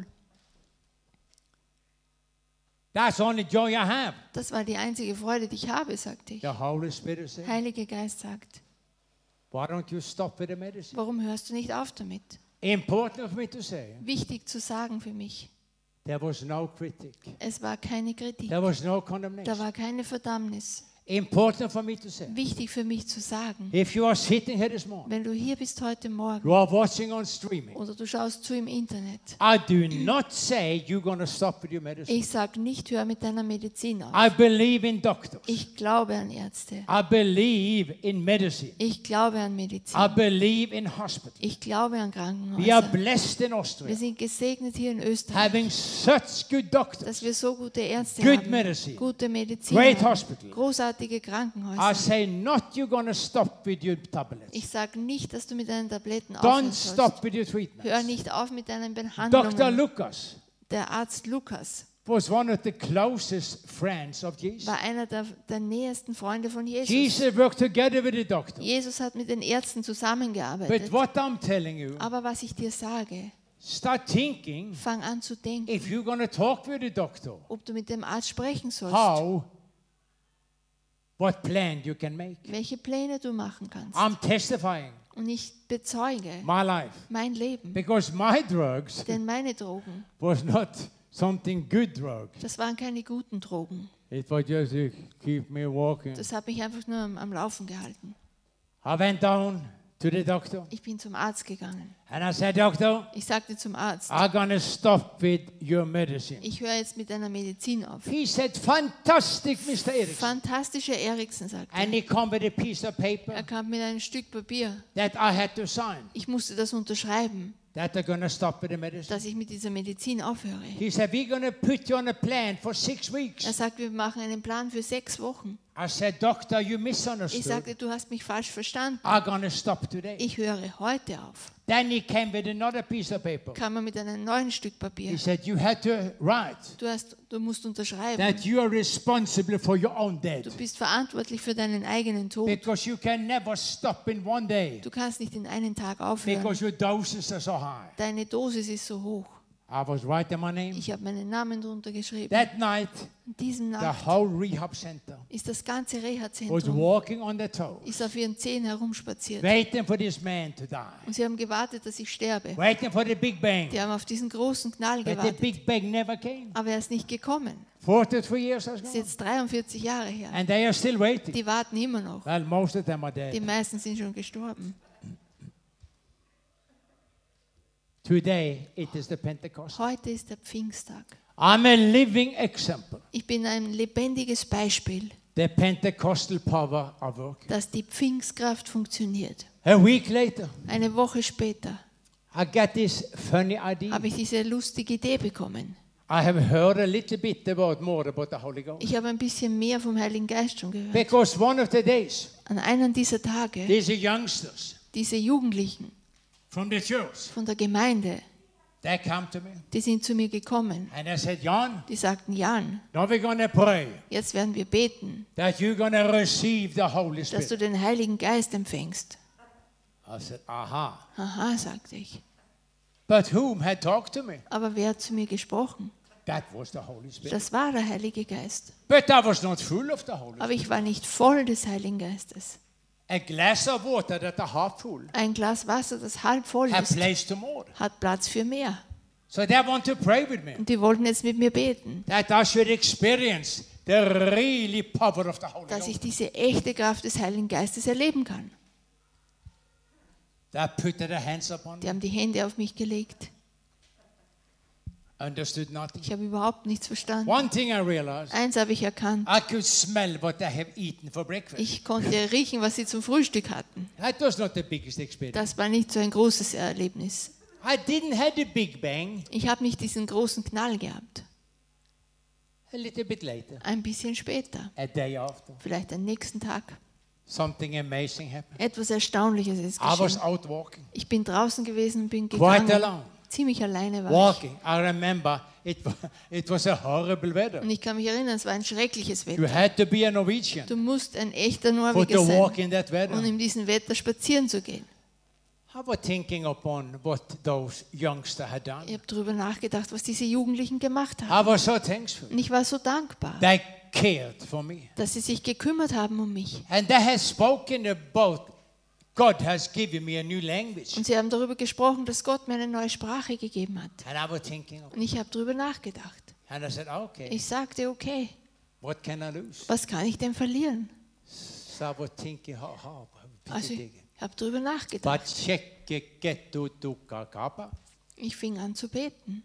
That's the only joy I have. Das war die einzige Freude, die ich habe, sagte ich. The Holy Spirit said, Heilige Geist sagt, why don't you stop with the medicine? warum hörst du nicht auf damit? Important for me to say, Wichtig zu sagen für mich, there was no critic. es war keine Kritik, There was no da condemnation. war keine Verdammnis. Important for me to say, Wichtig für mich zu sagen, if you are sitting here this morning, wenn du hier bist heute Morgen you are watching on streaming, oder du schaust zu im Internet, I do not say you're going to stop with your medicine. ich sage nicht, hör mit deiner Medizin auf. I believe in doctors. Ich glaube an Ärzte. I believe in medicine. Ich glaube an I Medizin. believe in hospitals. Ich glaube an We are Krankenhäuser. blessed in Wir Austria, sind gesegnet hier in Österreich, having such good doctors, dass wir so gute Ärzte good haben, medicine, gute Medizin, great haben, hospital. großartige I Krankenhäuser. say not you're going to stop with your tablets. Ich sage nicht, dass du mit deinen Tabletten Don't aufhören sollst. stop with your Hör treatments. nicht auf mit deinen Doctor Behandlungen. Lucas Der Arzt Lukas was one of the closest friends of Jesus. war einer der, der nähesten Freunde von Jesus. Jesus worked together with the doctor. Jesus hat mit den Ärzten But zusammengearbeitet. what I'm telling you, Aber was ich dir sage, start thinking fang an zu denken, if you're going to talk with the doctor, ob du mit dem Arzt sprechen sollst, how, what plan you can make. welche Pläne du machen kannst. I'm testifying Und ich bezeuge my life mein Leben, because my drugs denn meine Drogen, was not something good drugs. das waren keine guten Drogen. It was just to keep me walking. Das hat mich einfach nur am, am Laufen gehalten. I went down to the doctor Ich bin zum Arzt gegangen. and I said, Doctor, Ich sagte zum Arzt, I'm going to stop with your medicine. ich höre jetzt mit deiner Medizin auf. He said, fantastic, Mister Erickson. Fantastischer Eriksen, sagte And er. he come with a piece of Er paper kam mit einem Stück Papier. that I had to sign, Ich musste das unterschreiben, that they're going to stop with the medicine. dass ich mit dieser Medizin aufhöre. He said, we're going to put you on a plan for six Er weeks. sagt, wir machen einen Plan für sechs Wochen. I said, Doctor, you Ich misunderstood. sagte, du hast mich falsch verstanden. I'm going to stop today. Ich höre heute auf. Then he came with another piece of paper. Kam er mit einem neuen Stück He Papier. said, you had to write Du, hast, du musst unterschreiben. that you are responsible for your own death. Du bist verantwortlich für deinen eigenen Tod. Because you can never stop in one day. Du kannst nicht in einen Tag aufhören. Because your doses are so high. Deine Dosis ist so hoch. I was writing my name. Ich habe meinen Namen drunter geschrieben. That night, An diesem the Nacht whole rehab center ist das ganze was Reha-Zentrum walking on their toes, ist auf ihren Zehen herumspaziert. waiting for this man to die, Und sie haben gewartet, dass ich sterbe. waiting for the Big Bang. Die haben auf diesen großen Knall But the gewartet. Big Bang never came. Aber er ist nicht gekommen. forty-three years has Das ist gone. jetzt dreiundvierzig Jahre her. And they are still waiting. Die warten immer noch. Well, most of them are Die dead. meisten sind schon gestorben. Today, it is the Pentecost. Heute ist der Pfingsttag. I'm a living example. Ich bin ein lebendiges Beispiel, The Pentecostal power of work. dass die Pfingstkraft funktioniert. A week later, Eine Woche später I got this funny idea. habe ich diese lustige Idee bekommen. I have heard a little bit about more about the Holy Ghost. Ich habe ein bisschen mehr vom Heiligen Geist schon gehört. Because one of the days, An einem dieser Tage, these youngsters diese Jugendlichen from the church, von der Gemeinde, they come to me die sind zu mir gekommen. and they said, Jan, Die sagten, Jan, now we're going to pray jetzt werden wir beten, that you're going to receive the Holy dass du Spirit. den Heiligen Geist empfängst. I said, aha. Aha, sagte ich. But whom had talked to me? Aber wer hat zu mir gesprochen? That was the Holy Spirit. Das war der Heilige Geist. But I was not full of the Holy Spirit. Aber ich war nicht voll des Heiligen Geistes. A glass of water that are half full Ein Glas Wasser, das halb voll have ist, place to more. hat Platz für mehr. So they want to pray with me. Und die wollten jetzt mit mir beten, That I should experience the really power of the Holy dass ich Ghost. diese echte Kraft des Heiligen Geistes erleben kann. They put their hands upon Die me. haben die Hände auf mich gelegt. Understood nothing. Ich habe überhaupt nichts verstanden. One thing I realized, Eins habe ich erkannt. I could smell what they have eaten for breakfast. Ich konnte riechen, was sie zum Frühstück hatten. That was not the biggest experience. Das war nicht so ein großes Erlebnis. I didn't have the big bang. Ich habe nicht diesen großen Knall gehabt. A little bit later, Ein bisschen später, a day after, vielleicht am nächsten Tag, something amazing happened. etwas Erstaunliches ist I was geschehen. out walking, Ich bin draußen gewesen und bin quite gegangen. alone. Ziemlich alleine war Walking. I remember it, wa- it was a horrible ich. weather. Und ich kann mich erinnern, es war ein schreckliches You Wetter. had to be a Norwegian Du musst ein echter for Norweger to sein, walk in that weather. um in diesem Wetter spazieren zu gehen. I was thinking upon what those youngsters had done. Ich habe darüber nachgedacht, was diese Jugendlichen gemacht I haben. was so thankful. Und ich war so dankbar, They cared for me. dass sie sich gekümmert haben um mich. And they had spoken about God has given me a new language. Und sie haben darüber gesprochen, dass Gott mir eine neue Sprache gegeben hat. And I was thinking, of, Und ich habe darüber nachgedacht. and I said, okay, Ich sagte, okay, what can I lose? was kann ich denn verlieren? So I was thinking, how, how, Also ich habe darüber nachgedacht. But check get to to kapa. Ich fing an zu beten.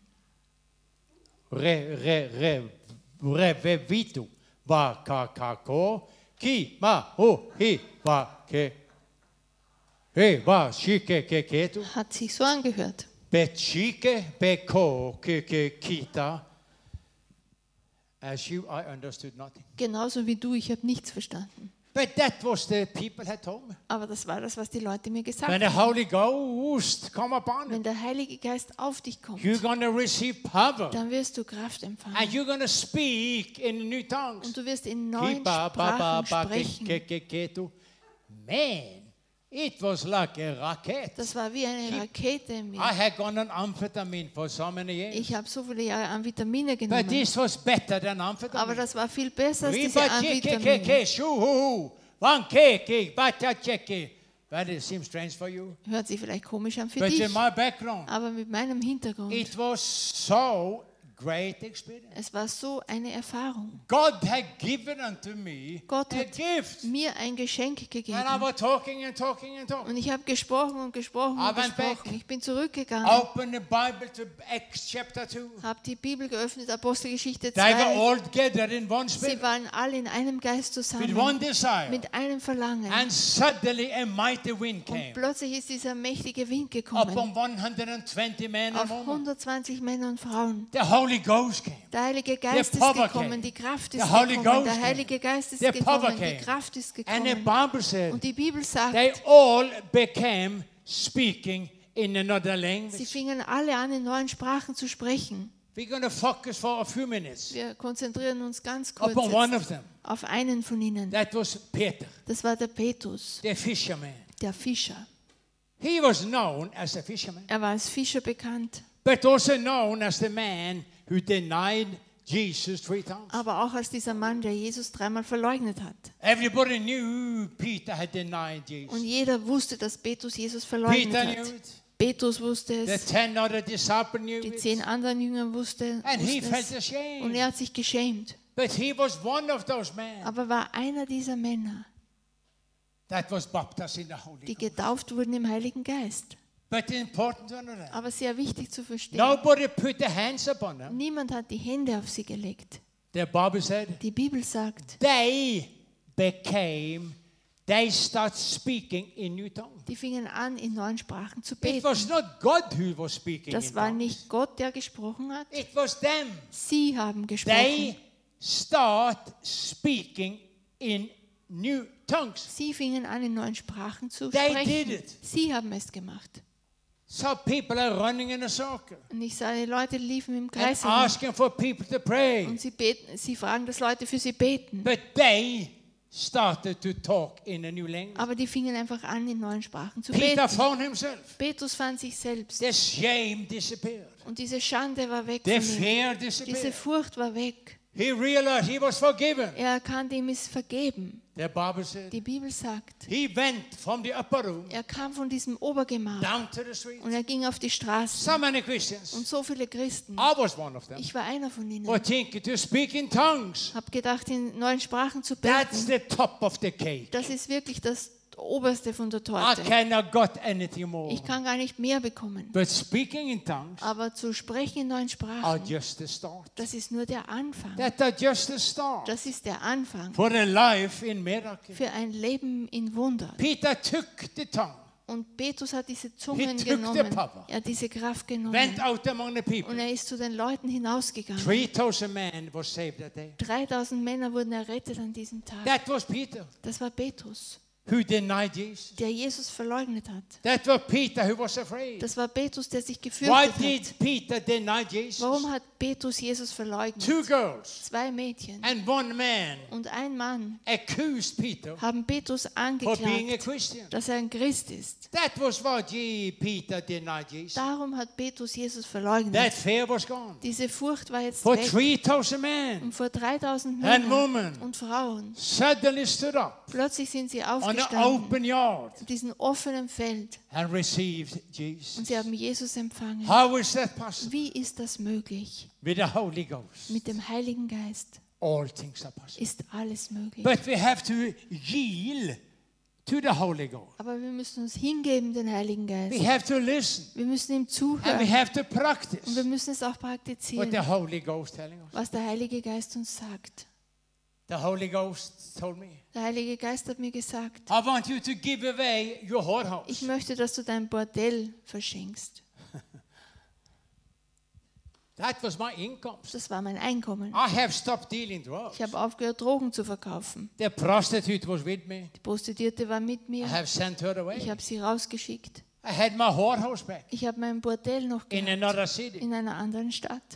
Re re re re ve vitu va ka ka ko ki ma ho hi va ke he va shike ke ketu Hat sich so angehört. be chike be ko ke ke kita. As you, I understood nothing. Genauso wie du, ich habe nichts verstanden. But that was the people had told me. Aber das war das, was die Leute mir gesagt When the haben. Holy Ghost come upon Wenn you, der Heilige Geist auf dich kommt, you're gonna receive power, dann wirst du Kraft empfangen. and you're gonna speak in new tongues. Und du wirst in neuen Kipa, ba, ba, Sprachen ba, ke, sprechen. ke, ke, ketu. Man, it was like a rocket. Das war wie eine Rakete in I mir. had gone on amphetamine for so many years. Ich habe so viele Jahre an Vitamine But genommen. this was better than Aber amphetamine. das war viel besser als diese Riba, ke, ke, ke, Vitamine. ke, shu, hu, hu. One ke, ke, bata, che, ke. But it seems strange for you. Hört sich vielleicht komisch an für But dich, in my background, aber mit meinem Hintergrund, it was so great experience. es war so eine Erfahrung. God had given unto me Gott a hat gift. mir ein Geschenk And I gegeben. was talking and talking and talking. Und ich habe gesprochen und gesprochen I und went back. gesprochen. Ich bin zurückgegangen, Open the Bible to Acts chapter two. habe die Bibel geöffnet, Apostelgeschichte They were zwei. all together in one Sie spirit, waren alle in einem Geist with zusammen, one desire. mit einem Verlangen. And suddenly a mighty wind Und came plötzlich ist dieser mächtige Wind gekommen, upon one hundred twenty men and auf women. hundertzwanzig Männer und Frauen. The Holy Ghost came. Der Heilige Geist ist power gekommen, came. die Kraft The ist Holy gekommen, Ghost der came. Heilige Geist ist The power gekommen, came. die Kraft ist And the gekommen. Bible said Und die Bibel sagt, they all became speaking in another sie language. fingen alle an, in neuen Sprachen zu sprechen. We're going to focus for a few minutes Wir konzentrieren uns ganz kurz upon one jetzt of them. auf einen von ihnen. That was Peter, Das war der Petrus, the fisherman. der Fischer. He was known as a fisherman, Er war als Fischer bekannt, but also known as the man who denied Jesus three times. aber auch als dieser Mann, der Jesus dreimal verleugnet hat. Everybody knew Peter had denied Und Jesus. jeder wusste, dass Petrus Jesus verleugnet Peter hat. knew it. Petrus wusste The es, ten other disciples knew die zehn it. anderen Jünger wusste, And he wussten felt es. Und ashamed. er hat sich geschämt. But he was one of those men Aber war einer dieser Männer, that was baptized in the Holy die Ghost. getauft wurden im Heiligen Geist. But important to understand, Aber sehr wichtig zu verstehen. nobody put their hands upon them. Niemand hat die Hände auf sie gelegt. The Bible said Die Bibel sagt, they became, they start speaking in new tongues. die fingen an, in neuen Sprachen zu It was beten. not God who was speaking Das in war tongues. nicht Gott, der gesprochen hat. It was them. Sie haben They gesprochen. start speaking in new tongues. Sie fingen an, in neuen Sprachen zu They sprechen. did it. Sie haben es gemacht. So people are running in a circle Und ich sage, die Leute liefen im and Kreis herum. asking for people to pray. Und sie, beten, sie fragen, dass Leute für sie beten. But they started to talk in a new language. Aber die fingen einfach an, in neuen Sprachen zu Peter beten. found himself. Petrus fand sich selbst. The shame disappeared. Und diese Schande war weg The von ihm. fear Diese disappeared. Furcht war weg. He realized he was forgiven. Er erkannte, ihm ist vergeben. The Bible said Die Bibel sagt, he went from the upper room er kam von diesem Obergemach down to the street. und er ging auf die Straße. So many Christians. Und so viele Christen. I was one of them. Ich war einer von ihnen. Were thinking to speak in tongues. Habe gedacht, in neuen Sprachen zu That's beten. the top of the cake. Das ist wirklich das Oberste von der I Torte. cannot got anything more. Ich kann gar nicht mehr bekommen. But speaking in tongues Aber zu sprechen in neuen are Sprachen, just the start. das ist nur der Anfang. That are just the start Das ist der Anfang for a life in miracle. für ein Leben in Wunder. Peter took the tongue, Und Petrus hat diese He Zungen took the genommen. power. Er hat diese Kraft genommen. went out among the people. Und er ist zu den Leuten hinausgegangen. Three thousand men were saved that day. dreitausend Männer wurden errettet an diesem Tag. That was Peter Das war Petrus, who denied Jesus. der Jesus verleugnet hat. That was Peter who was afraid. Das war Petrus, der sich Why gefürchtet hat. did Peter deny Jesus? Warum hat Petrus Jesus verleugnet? Two girls Zwei Mädchen and one man und ein Mann accused Peter haben Petrus for being a angeklagt, Christian. dass er ein Christ ist. That was why G- Peter denied Jesus. Darum hat Petrus Jesus That verleugnet. fear was gone. Diese Furcht war jetzt For weg. three thousand men Und vor dreitausend and Männern women und Frauen, suddenly stood up plötzlich sind sie on an aufgestanden open yard auf diesem offenen Feld and received und Jesus. sie haben Jesus empfangen. How is that possible? Wie ist das möglich? With the Holy Ghost, Mit dem Heiligen Geist all things are possible. ist alles möglich. But we have to yield to the Holy Ghost. Aber wir müssen uns hingeben, den Heiligen Geist. We have to listen Wir müssen ihm and we zuhören have to und wir practice müssen es auch what the praktizieren, Holy Ghost telling us. was der Heilige Geist uns sagt. The Holy Ghost told me, Der Heilige Geist hat mir gesagt, I want you to give away your ich whorehouse. möchte, dass du dein Bordell verschenkst. That was my income. Das war mein Einkommen. I have stopped dealing drugs. Ich habe aufgehört, Drogen zu verkaufen. The prostitute was with me. Die Prostituierte war mit I mir. have sent her Ich away. habe sie rausgeschickt. I had my whorehouse back Ich habe mein Bordell noch in gehabt, another city. in einer anderen Stadt.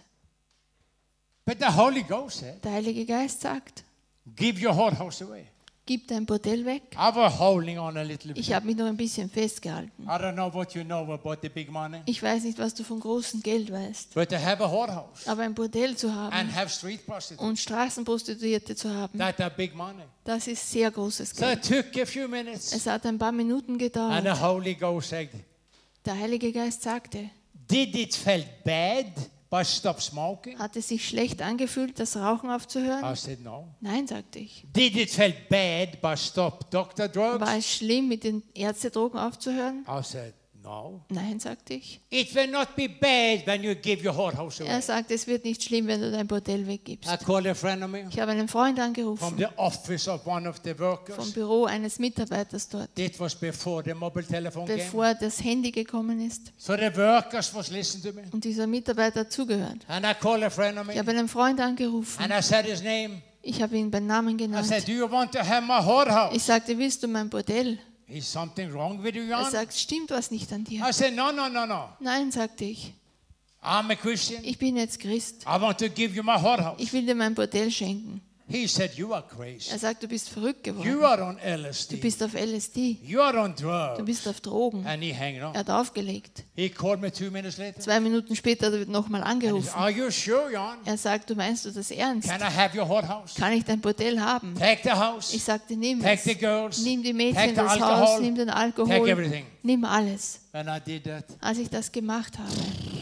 But the Holy Ghost said, Der Heilige Geist sagt, give your whorehouse away. gib dein Bordell weg. I was holding on a little bit. Ich habe mich noch ein bisschen festgehalten. I don't know what you know about the big money, Ich weiß nicht, was du von großem Geld weißt. but to have a whorehouse Aber ein Bordell zu and haben have street prostitutes, und Straßenprostituierte zu haben, that are big money. das ist sehr großes So it Geld. took a few minutes, Es hat ein paar Minuten and gedauert. the Holy Ghost said, Der Heilige Geist sagte, did it felt bad by stop smoking? hat es sich schlecht angefühlt, das Rauchen I aufzuhören? said, no. Nein, sagte ich. Did it felt bad by stop doctor drugs? War es schlimm, mit den Ärztedrogen aufzuhören? I said, no. Nein, sagte ich. It will not be bad when you give your whorehouse away. Er sagte, es wird nicht schlimm, wenn du dein Bordell weggibst. I called a friend of me Ich habe einen Freund from angerufen, the office of one of the vom workers. Büro eines Mitarbeiters dort, It was before the mobile telephone came. bevor das Handy gekommen ist. So the workers was listening to me. Und dieser Mitarbeiter hat zugehört. And I called a friend of Ich me habe einen Freund angerufen. and I said his name. Ich habe ihn beim Namen I genannt. said, do you want to have my whorehouse? Ich sagte, willst du mein Bordell? Is something wrong with you, Er Jan? sagt, stimmt was nicht an dir? I said, no, no, no, no. Nein, sagte ich. I'm a Christian. Ich bin jetzt Christ. I want to give you my whorehouse. Ich will dir mein Bordell schenken. He said, you are crazy. Er sagt, du bist verrückt You geworden. are on L S Du D. bist auf L S D. You are on Du drugs. bist auf Drogen. And he hanging Er on. hat aufgelegt. He called me two minutes later. Zwei Minuten später wird nochmal And he said, angerufen. are you sure, Jan? Er sagt, du meinst du das ernst? Can I have your whorehouse? Kann ich dein Bordell haben? Take the house. Ich sagte, nimm Take es. the girls. Nimm die Take Mädchen, the das Haus, alcohol. nimm den Take Alkohol, everything. nimm alles. When I did that, Als ich das gemacht habe,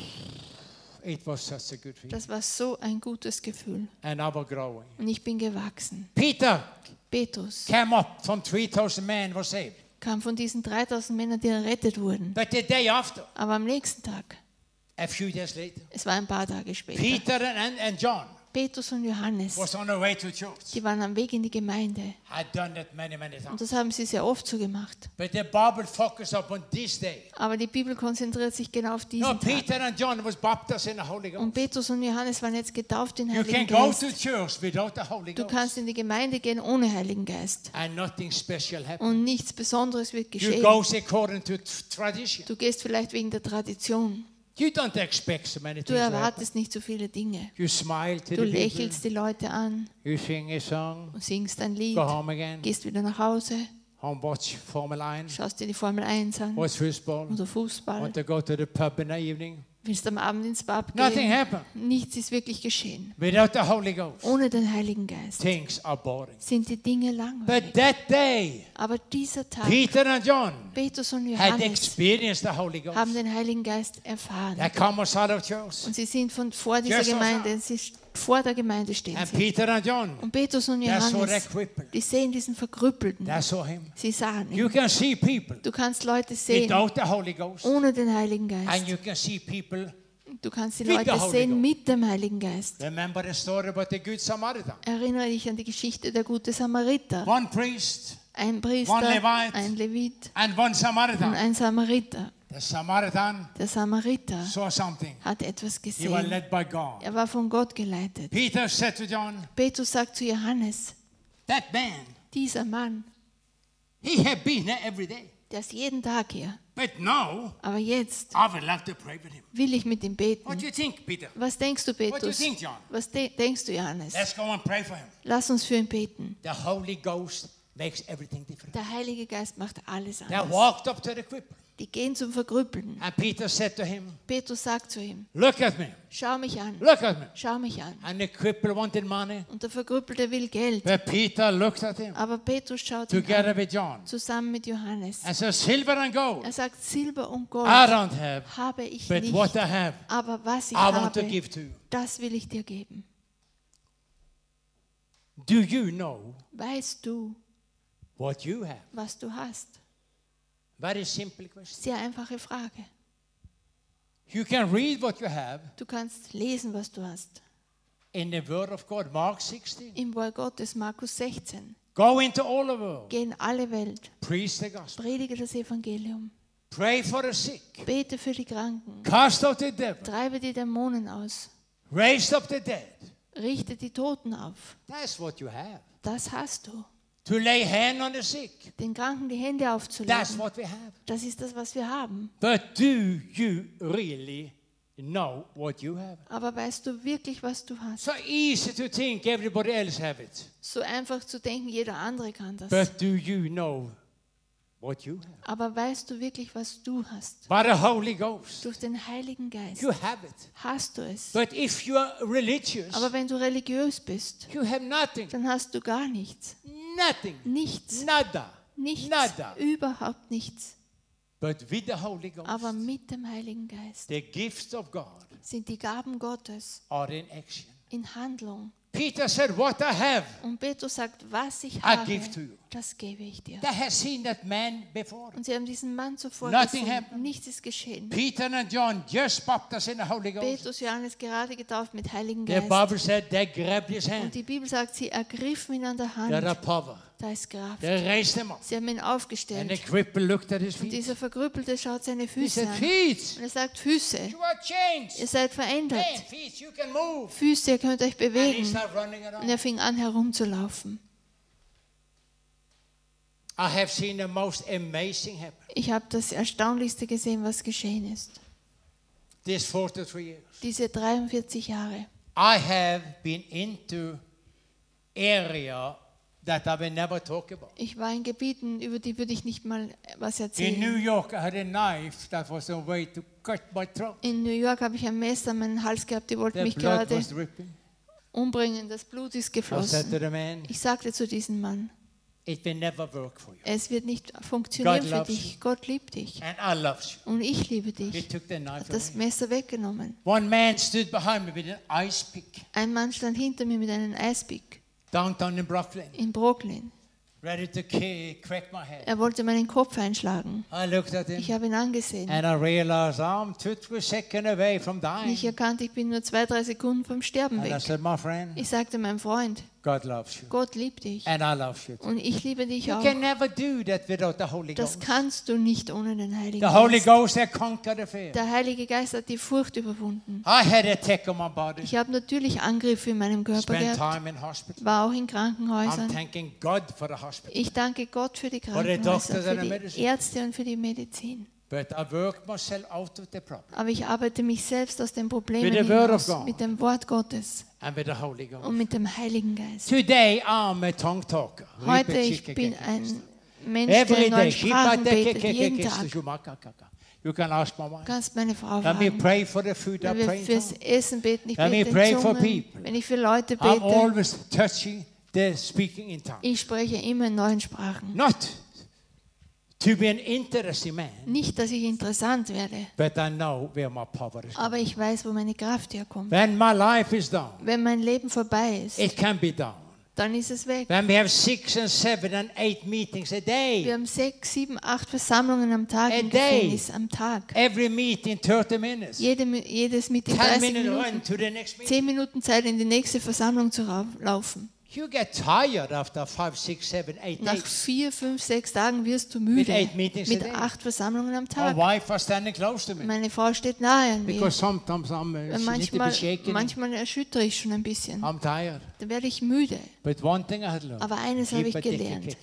it was such a good feeling. das war so ein gutes Gefühl. And I was growing. Und ich bin gewachsen. Peter Petrus came up from three thousand men were saved. kam von diesen dreitausend Männern, die errettet wurden. But the day after, Aber am nächsten Tag, a few days later, es war ein paar Tage später, Peter and, and John Petrus und Johannes, was on their way to church. die waren am Weg in die Gemeinde. Had done that many, many Und times. das haben sie sehr oft so gemacht. But the Bible focused upon this day. Aber die Bibel konzentriert sich genau auf No, diesen Tag. Peter and John was baptized in the Holy Und Ghost. Petrus und Johannes waren jetzt getauft in You Heiligen can go to Geist. church without the Holy Du Ghost. kannst in die Gemeinde gehen ohne Heiligen Geist. And nothing special happens. Und nichts Besonderes wird You geschehen. go according to t- tradition. Du gehst vielleicht wegen der Tradition. You don't expect so many Du things to happen. erwartest nicht so viele Dinge. You smile to Du the people. lächelst die Leute an You sing a song. und singst ein Lied, Go home again. gehst wieder nach Hause, Home watch Formula one. schaust dir die Formel eins an Watch football. oder Want Fußball to go to the pub in the evening. Willst am Abend ins Pub Nothing gehen? happened. Nichts ist wirklich geschehen. Without the Holy Ghost, Ohne den Heiligen Geist things are boring. sind die Dinge But langweilig. that day, Aber dieser Tag, Peter and John Petrus und had Johannes experienced the Holy haben Ghost. den Heiligen Geist erfahren. They come outside of church. Und sie sind von vor dieser Just Gemeinde, sie st- vor der Gemeinde stehen And sie. Peter and John, Und Petrus und they saw that Johannes, cripple. die sehen diesen Verkrüppelten. They saw him. Sie sahen You ihn. can see people Du kannst Leute sehen without the Holy Ghost, ohne den Heiligen and Geist. you can see people. Du kannst die with the Leute Holy sehen Ghost. mit dem Heiligen Geist. Remember the story about the Good Samaritan? Erinnere dich an die Geschichte der gute Samariter. One priest Ein One Priester, Levite. ein Levit and one und Samaritan. ein Samariter. The Samaritan Der Samariter saw something. hat etwas He was gesehen. led by God. Er war von Gott geleitet. Peter said to John, Petrus sagt zu Johannes, that man, dieser Mann, he had been here every day. der ist jeden Tag hier. But now, Aber jetzt I would like to pray with him. will ich mit ihm What beten. do you think, Peter? Was denkst du, What do you Petrus? think, John? Was de denkst du, Johannes? Let's go and pray for him. Lass uns für ihn beten. The Holy Ghost makes everything different. Der Heilige Geist macht alles They anders. walked up to the cripple. Die gehen zum Verkrüppeln. And Peter said to him, Petrus sagt zu ihm, look at me, schau mich an, look at me. schau mich an. And the cripple wanted money. Und der Verkrüppelte will Geld. But Peter looked at him Aber Petrus schaut ihn together an, with John zusammen mit Johannes. and said, silver and gold Er sagt, Silber und Gold I don't have, habe ich but what nicht, I have, aber was ich I want to habe, give to you. das will ich dir geben. Do you know Weißt du, what you have? was du hast? Very simple question. Sehr einfache Frage. You can read what you have Du kannst lesen, was du hast. in the Word of God, Mark sixteen. Im Wort Gottes, Markus sechzehn. Go into all the world, Geh in alle Welt, preach the gospel, predige das Evangelium, pray for the sick, bete für die Kranken, cast out the devil, treibe die Dämonen aus, raise up the dead. richte die Toten auf. That's what you have. Das hast du. To lay hand on the sick. Den Kranken die Hände That's aufzulegen. what we have. Das ist das, was wir haben. But do you really know what you have? Aber weißt du wirklich, was du hast? So easy to think everybody else have it. So einfach zu denken, jeder andere kann das. But do you know what you have? Aber weißt du wirklich, was du hast? By the Holy Ghost, Durch den Heiligen Geist you have it. hast du es. But if you are religious, Aber wenn du religiös bist, you have nothing. dann hast du gar nichts. Nothing. Nichts. Nada. Nichts. Nada. Überhaupt nichts. But with the Holy Ghost, Aber mit dem Heiligen Geist the gifts of God sind die Gaben Gottes are in action. in Handlung. Peter said, what I have, Und Petrus sagt, was ich I habe, give to you. das gebe ich dir. They had seen that man before. Und sie haben diesen Mann zuvor Nothing gesehen. happened. Nichts ist geschehen. Peter and John just baptized in the Holy Ghost. Petrus, Johannes gerade getauft mit Heiligen The Geist. Bible said they grabbed his Und hand. die Bibel sagt, sie ergriffen ihn an der There are Hand. power. Da ist Kraft. They raised him up. Sie haben ihn And the aufgestellt. cripple looked at his Und feet. dieser Verkrüppelte schaut seine He Füße said, an. feet, Und er sagt, Füße, you are changed. ihr seid verändert. Man, feet, you can move. Füße, ihr könnt euch And he bewegen. started running Und around. er fing an herumzulaufen. I have seen the most amazing happen. Ich habe das Erstaunlichste gesehen, was geschehen ist. These forty-three years. Diese dreiundvierzig Jahre. I have been into area that I will never talk about. Ich war in Gebieten, über die würde ich nicht mal was In erzählen. New York, I had a knife that was a way to cut my throat. In New York habe ich ein Messer an meinen Hals gehabt, die wollten The mich blood gerade was dripping. umbringen. Das Blut ist I said to geflossen. the man, Ich sagte zu diesem Mann, it will never work for you. es wird nicht funktionieren God für loves dich. Gott liebt dich. And I love you. Und ich liebe He dich. took the knife Hat das away. Messer weggenommen. One man stood behind me with an ice pick Ein Mann stand hinter mir mit einem Eispick downtown in Brooklyn, in Brooklyn. ready to ki- crack my head. Er wollte meinen Kopf einschlagen. I looked at him Ich habe ihn angesehen. and I realized I'm two, three seconds away from Und dying. ich erkannte, ich bin nur zwei, drei Sekunden vom Sterben And I weg. said, my friend, Ich sagte meinem Freund, God loves you. Gott liebt dich. And I love you too. Und ich liebe dich You auch. can never do that without the Holy Das Ghost. kannst du nicht ohne den Heiligen The Holy Geist. Ghost had conquered the fear. Der Heilige Geist hat die Furcht überwunden. I had attack on my body. Ich habe natürlich Angriffe in meinem Körper Spent gehabt, time in hospital. war auch in I'm Krankenhäusern. thanking God for the hospital. Ich danke Gott für die the Krankenhäuser, doctors and the für medicine. die Ärzte und für die Medizin. But I worked myself out of the problem. Aber ich arbeite mich selbst aus den Problemen With the word of hinaus, God. mit dem Wort Gottes And with the Holy Ghost. und mit dem Heiligen Geist. Today I'm a tongue talker. Heute ich bin ein Mensch, der Every in day. neuen Sprachen betet, jeden Tag. You can ask my Du wife. kannst meine Frau Let me fragen. pray for the food. I Wenn wir pray in fürs tongues. Essen beten, ich Let me bete pray in for Zungen. people. Wenn ich für Leute I'm bete, always touching the speaking in tongues. ich spreche immer in neuen Sprachen. Not to be an interesting man, Nicht, dass ich interessant werde, but I know where my power is. aber ich weiß, wo meine Kraft herkommt. When my life is down, Wenn mein Leben vorbei ist, it can be down. dann ist es weg. When we have six and seven and eight meetings a Wir day, haben sechs, sieben, acht Versammlungen am Tag A im day. Gefängnis, am Tag. every meeting thirty minutes, Jede, jedes Meeting ten dreißig minutes run Minuten, to the next meeting. zehn Minuten Zeit, in die nächste Versammlung zu rau- laufen. You get tired after five, six, seven, eight Nach days. vier, fünf, sechs Tagen wirst du With müde. eight meetings a Mit day. acht Versammlungen am My Tag. wife was standing close to me Meine Frau steht nahe an mir. because sometimes I'm uh, Weil a little Manchmal, bit shaken. manchmal erschüttere ich schon ein bisschen. I'm tired. Dann werde ich müde. But one thing I had learned. Aber eines habe ich gelernt.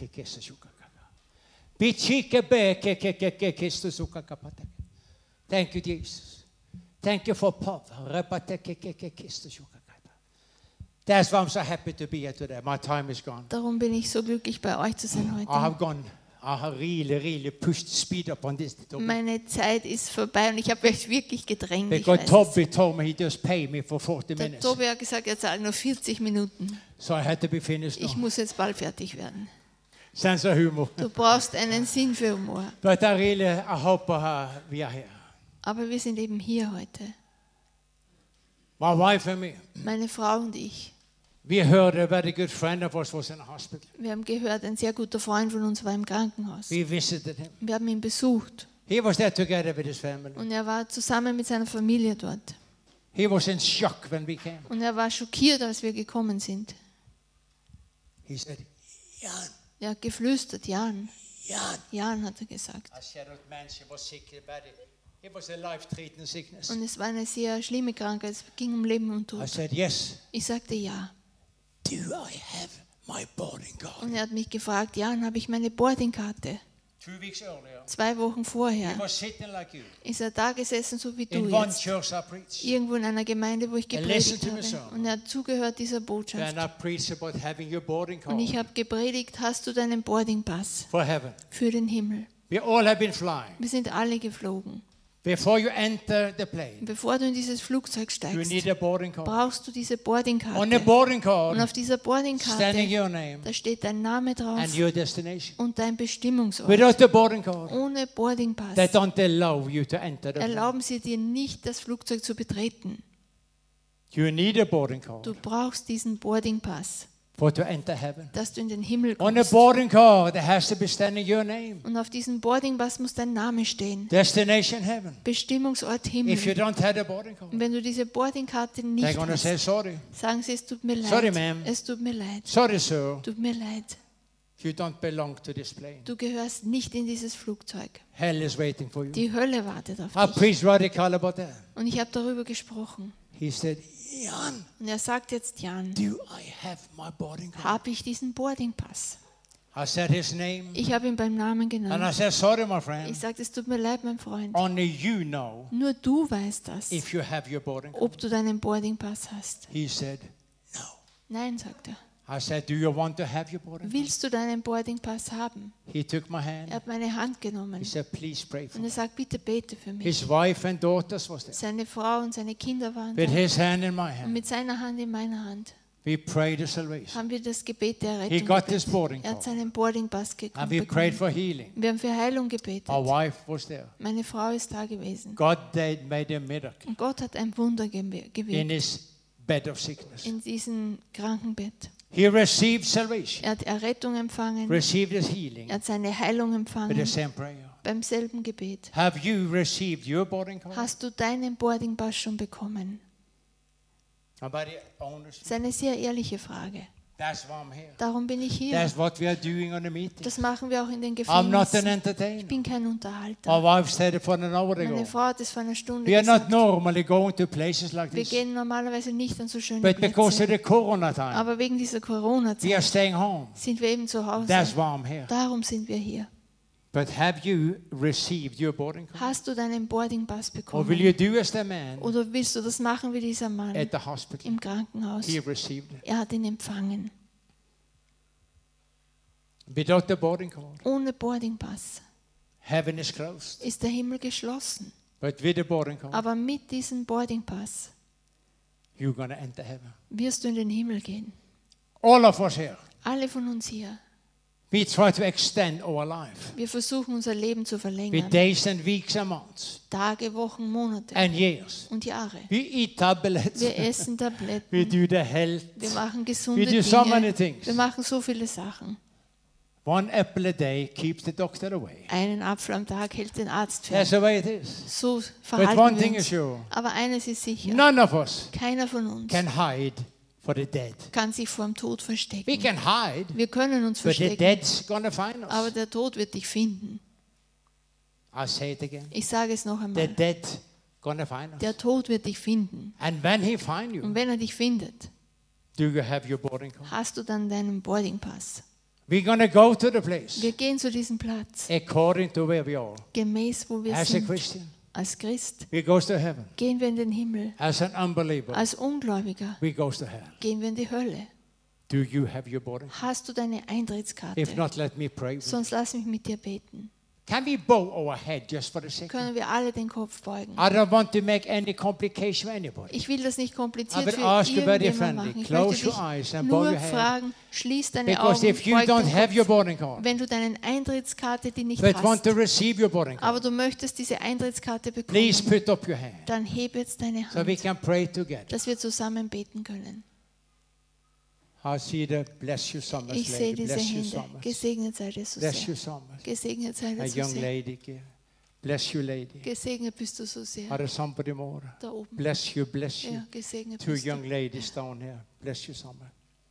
Thank you, Jesus. Thank you for power. That's why I'm so happy to be here today. My time is gone. Darum bin ich so glücklich, bei euch zu sein I heute. have gone. I have really, really pushed speed up on this. Meine Zeit ist vorbei und ich habe euch wirklich gedrängt. Ich Because weiß es. Toby told me he just paid me for forty Der minutes. Tobi hat gesagt, er zahlt nur vierzig Minuten. So I had to be finished Ich now. muss jetzt bald fertig werden. Sense of humor. Du brauchst einen Sinn für Humor. But I really, I hope uh, we are here. Aber wir sind eben hier heute. My wife and me. Meine Frau und ich. We heard a very good friend of ours was in the hospital. Wir haben gehört, ein sehr guter Freund von uns war im Krankenhaus. We visited him. Wir haben ihn besucht He was there together with his family. und er war zusammen mit seiner Familie dort. He was in shock when we came. Und er war schockiert, als wir gekommen sind. He said, Jan, Er hat geflüstert, Jan. Jan. Jan, hat er gesagt. I said, old man, she was sick in bed. It was a life-threatening sickness. Und es war eine sehr schlimme Krankheit, es ging um Leben und I Tod. said, yes. Ich sagte ja. Do I have my boarding card? Und er hat mich gefragt, Jan, habe ich meine Boardingkarte? Two weeks earlier, Zwei Wochen he vorher was sitting like you ist er da gesessen, so wie du in one jetzt. church I preached. Irgendwo in einer Gemeinde, wo ich And listen gepredigt to me, habe. sir. Und er hat zugehört dieser Botschaft. And I preached about having your boarding Und ich card habe gepredigt, hast du deinen Boardingpass for heaven. für den Himmel? We all have been flying. Wir sind alle geflogen. Before you enter the plane, Bevor du in dieses Flugzeug you steigst, need a boarding card. brauchst du diese On the Boardingkarte. boarding Und card, auf dieser standing Boardingkarte, your name da steht dein Name drauf and your destination. und dein Bestimmungsort. Without the boarding card, Ohne Boardingpass they don't allow you to enter the plane. erlauben sie dir nicht, das Flugzeug zu betreten. You need a boarding card Du brauchst diesen Boardingpass, for to enter heaven. dass du in den Himmel On the kommst. boarding card, there has to be standing your name. Und auf diesem Boardingpass muss dein Name stehen. Destination heaven. Bestimmungsort If you Himmel. don't have the boarding card, Und wenn du diese Boardingkarte they're nicht going to hast, say sorry. sagen sie, es tut mir leid. Sorry, ma'am. Es tut mir leid. Sorry, sir. Tut mir leid. You don't belong to this plane. Du gehörst nicht in dieses Flugzeug. Hell is waiting for you. Die Hölle wartet auf I dich. preached radical about that. Und ich habe darüber gesprochen. He said, Jan, Und er sagt jetzt, Jan, do I have my boarding card? habe ich diesen Boardingpass? I said his name. Ich habe ihn beim Namen And I genannt. said, sorry, my Ich friend. sagte, es tut mir leid, mein Freund. Only you know Nur du weißt das, if you have your boarding card. ob du deinen Boardingpass hast. He said, no. Nein, sagt er. I said, do you want to have your boarding card? Willst du deinen Boardingpass haben? He took my Er hand. hat meine Hand genommen He said, please pray for und me. er sagt, bitte bete für mich. His wife and daughters was there. Seine Frau und seine Kinder waren da. With his hand in my Und hand, mit seiner Hand in meiner Hand we prayed the salvation. haben wir das Gebet der He Rettung got his gebetet. boarding Er hat card. seinen Boardingpass ge- And we prayed bekommen. for healing. Wir haben für Heilung gebetet. Our wife was there. Meine Frau ist da gewesen. God did made a miracle Und Gott hat ein Wunder gew- in gewirkt his bed of sickness. in diesem Krankenbett. He received salvation, Er hat Errettung empfangen. received his healing Er hat seine Heilung with the empfangen same prayer. beim selben Gebet. Have you received your boarding card? Hast du deinen Boardingpass schon bekommen? About the owners? Das ist eine sehr ehrliche Frage. That's why I'm here. Darum bin ich hier. That's what we are doing on the meeting. Das machen wir auch in den I'm not an Gefängnissen. Ich entertainer. bin kein My Unterhalter. wife said it for an hour Meine ago. Frau hat es vor einer Stunde We are not gesagt. normally going to places like Wir this, gehen normalerweise nicht an so schöne but because of Plätze. the Corona time, Aber wegen dieser we are Corona-Zeit staying home. sind wir eben zu That's Hause. why I'm here. Darum sind wir hier. But have you received your boarding card? Hast du deinen Boardingpass Or will you bekommen? do as the man Oder willst du das machen wie dieser Mann at the hospital? im Krankenhaus? He received it. Er hat ihn empfangen. Without the boarding card, Ohne Boardingpass. Heaven is closed. ist der Himmel geschlossen. But with the boarding card, Aber mit diesem Boarding Pass you're going to enter heaven. wirst du in den Himmel gehen. All of us here, Alle von uns hier. we try to extend our life Wir versuchen unser Leben zu with verlängern. days and weeks and months Tage, Wochen, Monate and years. und Jahre. We eat tablets. Wir essen We Tabletten. do the health. Wir machen gesunde We do so many Dinge. things. Wir machen so viele Sachen. One apple a day keeps the doctor away. Einen Apfel am Tag hält den Arzt That's fern. the way it is. So But verhalten one wir thing is uns. sure. Aber eines ist sicher. None of us Keiner von uns can hide for the dead. kann sich vor dem Tod We verstecken. can hide, Wir können uns but the verstecken, dead's going to find aber us. der Tod wird dich finden. I'll say it again. Ich sage es noch The einmal. dead going to find us. Der Tod wird dich finden. And when he find Und you, wenn er dich findet, do you have your boarding card? hast du dann deinen Boarding Pass. We're going to go to the place Wir gehen zu diesem Platz, according to where we are. gemäß wo wir As a sind. Christian, Als Christ we goes to heaven. gehen wir in den Himmel. As an unbeliever, Als Ungläubiger we goes to hell. gehen wir in die Hölle. Do you have your boarding card? Hast du deine If Eintrittskarte? not, let me pray with you. Sonst lass mich mit dir beten. Can we bow our head just for a second? Können wir alle den Kopf beugen? I don't want to make any complication for anybody. Ich will das nicht I kompliziert will für ask you very irgendjemanden machen. friendly, Ich close möchte your eyes dich and bow nur your head. fragen, schließ deine Because Augen, if you beug don't den have your Kopf. boarding card, Wenn du deine Eintrittskarte, die nicht but want hast, to receive your boarding aber card, du möchtest diese Eintrittskarte please bekommen, put up your hand dann hebe jetzt deine so we Hand, can pray together. dass wir zusammen beten können. I see the bless you so much, Ich sehe lady. diese Bless you Hände. so much. Gesegnet sei dir so Bless you sehr. so much. Gesegnet sei A dir so young sehr. lady. here. Bless you, lady. Gesegnet bist du so sehr. Are there somebody more? Da oben. Bless you, bless you. Ja, gesegnet Two bist young du. ladies down here. Bless you so much.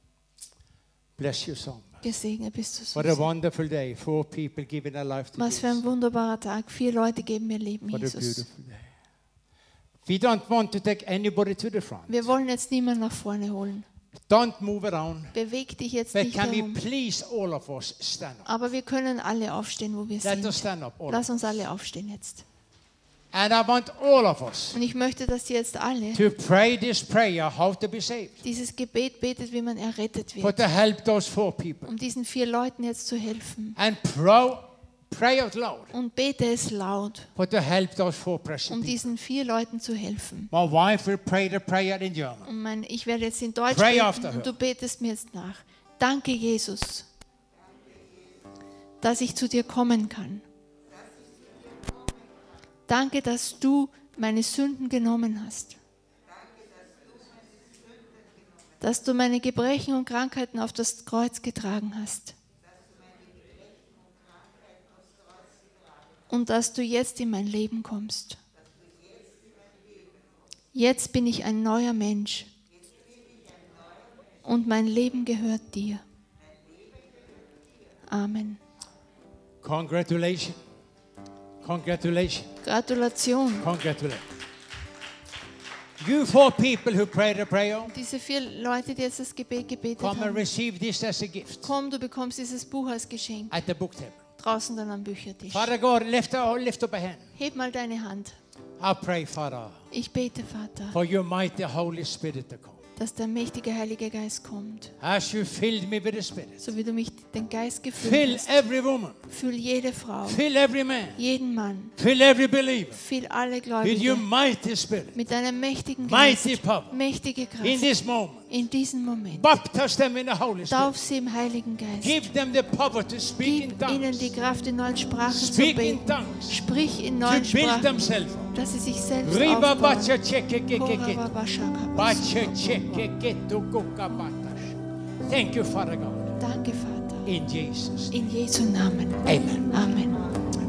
Bless you so much. Gesegnet bist du so What a sehr. wonderful day. Four people giving their life to Was für ein Jesus. wunderbarer Tag. Vier Leute geben mir Leben, What a Jesus. beautiful day. We don't want to take anybody to the front. Wir wollen jetzt niemanden nach vorne holen. Don't move around. Beweg dich jetzt But nicht can we herum. please all of us stand up? Aber wir können alle aufstehen, wo wir Let us sind. stand up. All Lass of uns us. alle aufstehen jetzt. And I want all of us Und ich möchte, dass ihr jetzt alle to pray this prayer, how to be saved. dieses Gebet betet, wie man errettet For wird. to help those four people. Um diesen vier Leuten jetzt zu helfen. And pro, pray out loud. Und bete es laut, For to help those four um precious people. diesen vier Leuten zu helfen. My wife will pray the prayer in German. Und mein, ich werde jetzt in Deutsch Pray after beten her. und du betest mir jetzt nach. Danke, Jesus, dass ich zu dir kommen kann. Danke, dass du meine Sünden genommen hast. Dass du meine Gebrechen und Krankheiten auf das Kreuz getragen hast. Und dass du jetzt in mein Leben kommst. Jetzt bin ich ein neuer Mensch. Und mein Leben gehört dir. Amen. Congratulations. Congratulations. Gratulation. Congratulations. You four people who prayed the prayer, Diese vier Leute, die jetzt das Gebet gebetet come and haben, receive this as a gift komm, du bekommst dieses Buch als Geschenk. at the book table. Draußen dann am Büchertisch. Father God, lift, up- lift up a hand. Heb mal deine Hand. I pray, Father, Ich bete, Vater, for your mighty Holy Spirit to come. dass der mächtige Heilige Geist kommt. As you filled me with the Spirit, So wie du mich den Geist gefüllt fill hast. every woman, Füll jede Frau, fill every man, jeden Mann, fill every believer füll alle with your Gläubigen mighty Spirit, mit deinem mächtigen Geist, mighty power. mächtige In Kraft. this moment, In diesem Moment. baptize them in the Holy Spirit. Tauf sie im Heiligen Geist. Give them the power to speak in Gib ihnen die tongues, Kraft, in neuen Sprachen zu speak in beten. tongues, Sprich in to neuen build Sprachen, themselves up. dass sie sich selbst Riba aufbauen. bacha cheke keke keke. Korababashaka. Bacha cheke keto kuka batash. Thank you, Father God. Danke, Vater. In Jesus' name. In Jesu Namen. Amen. Amen.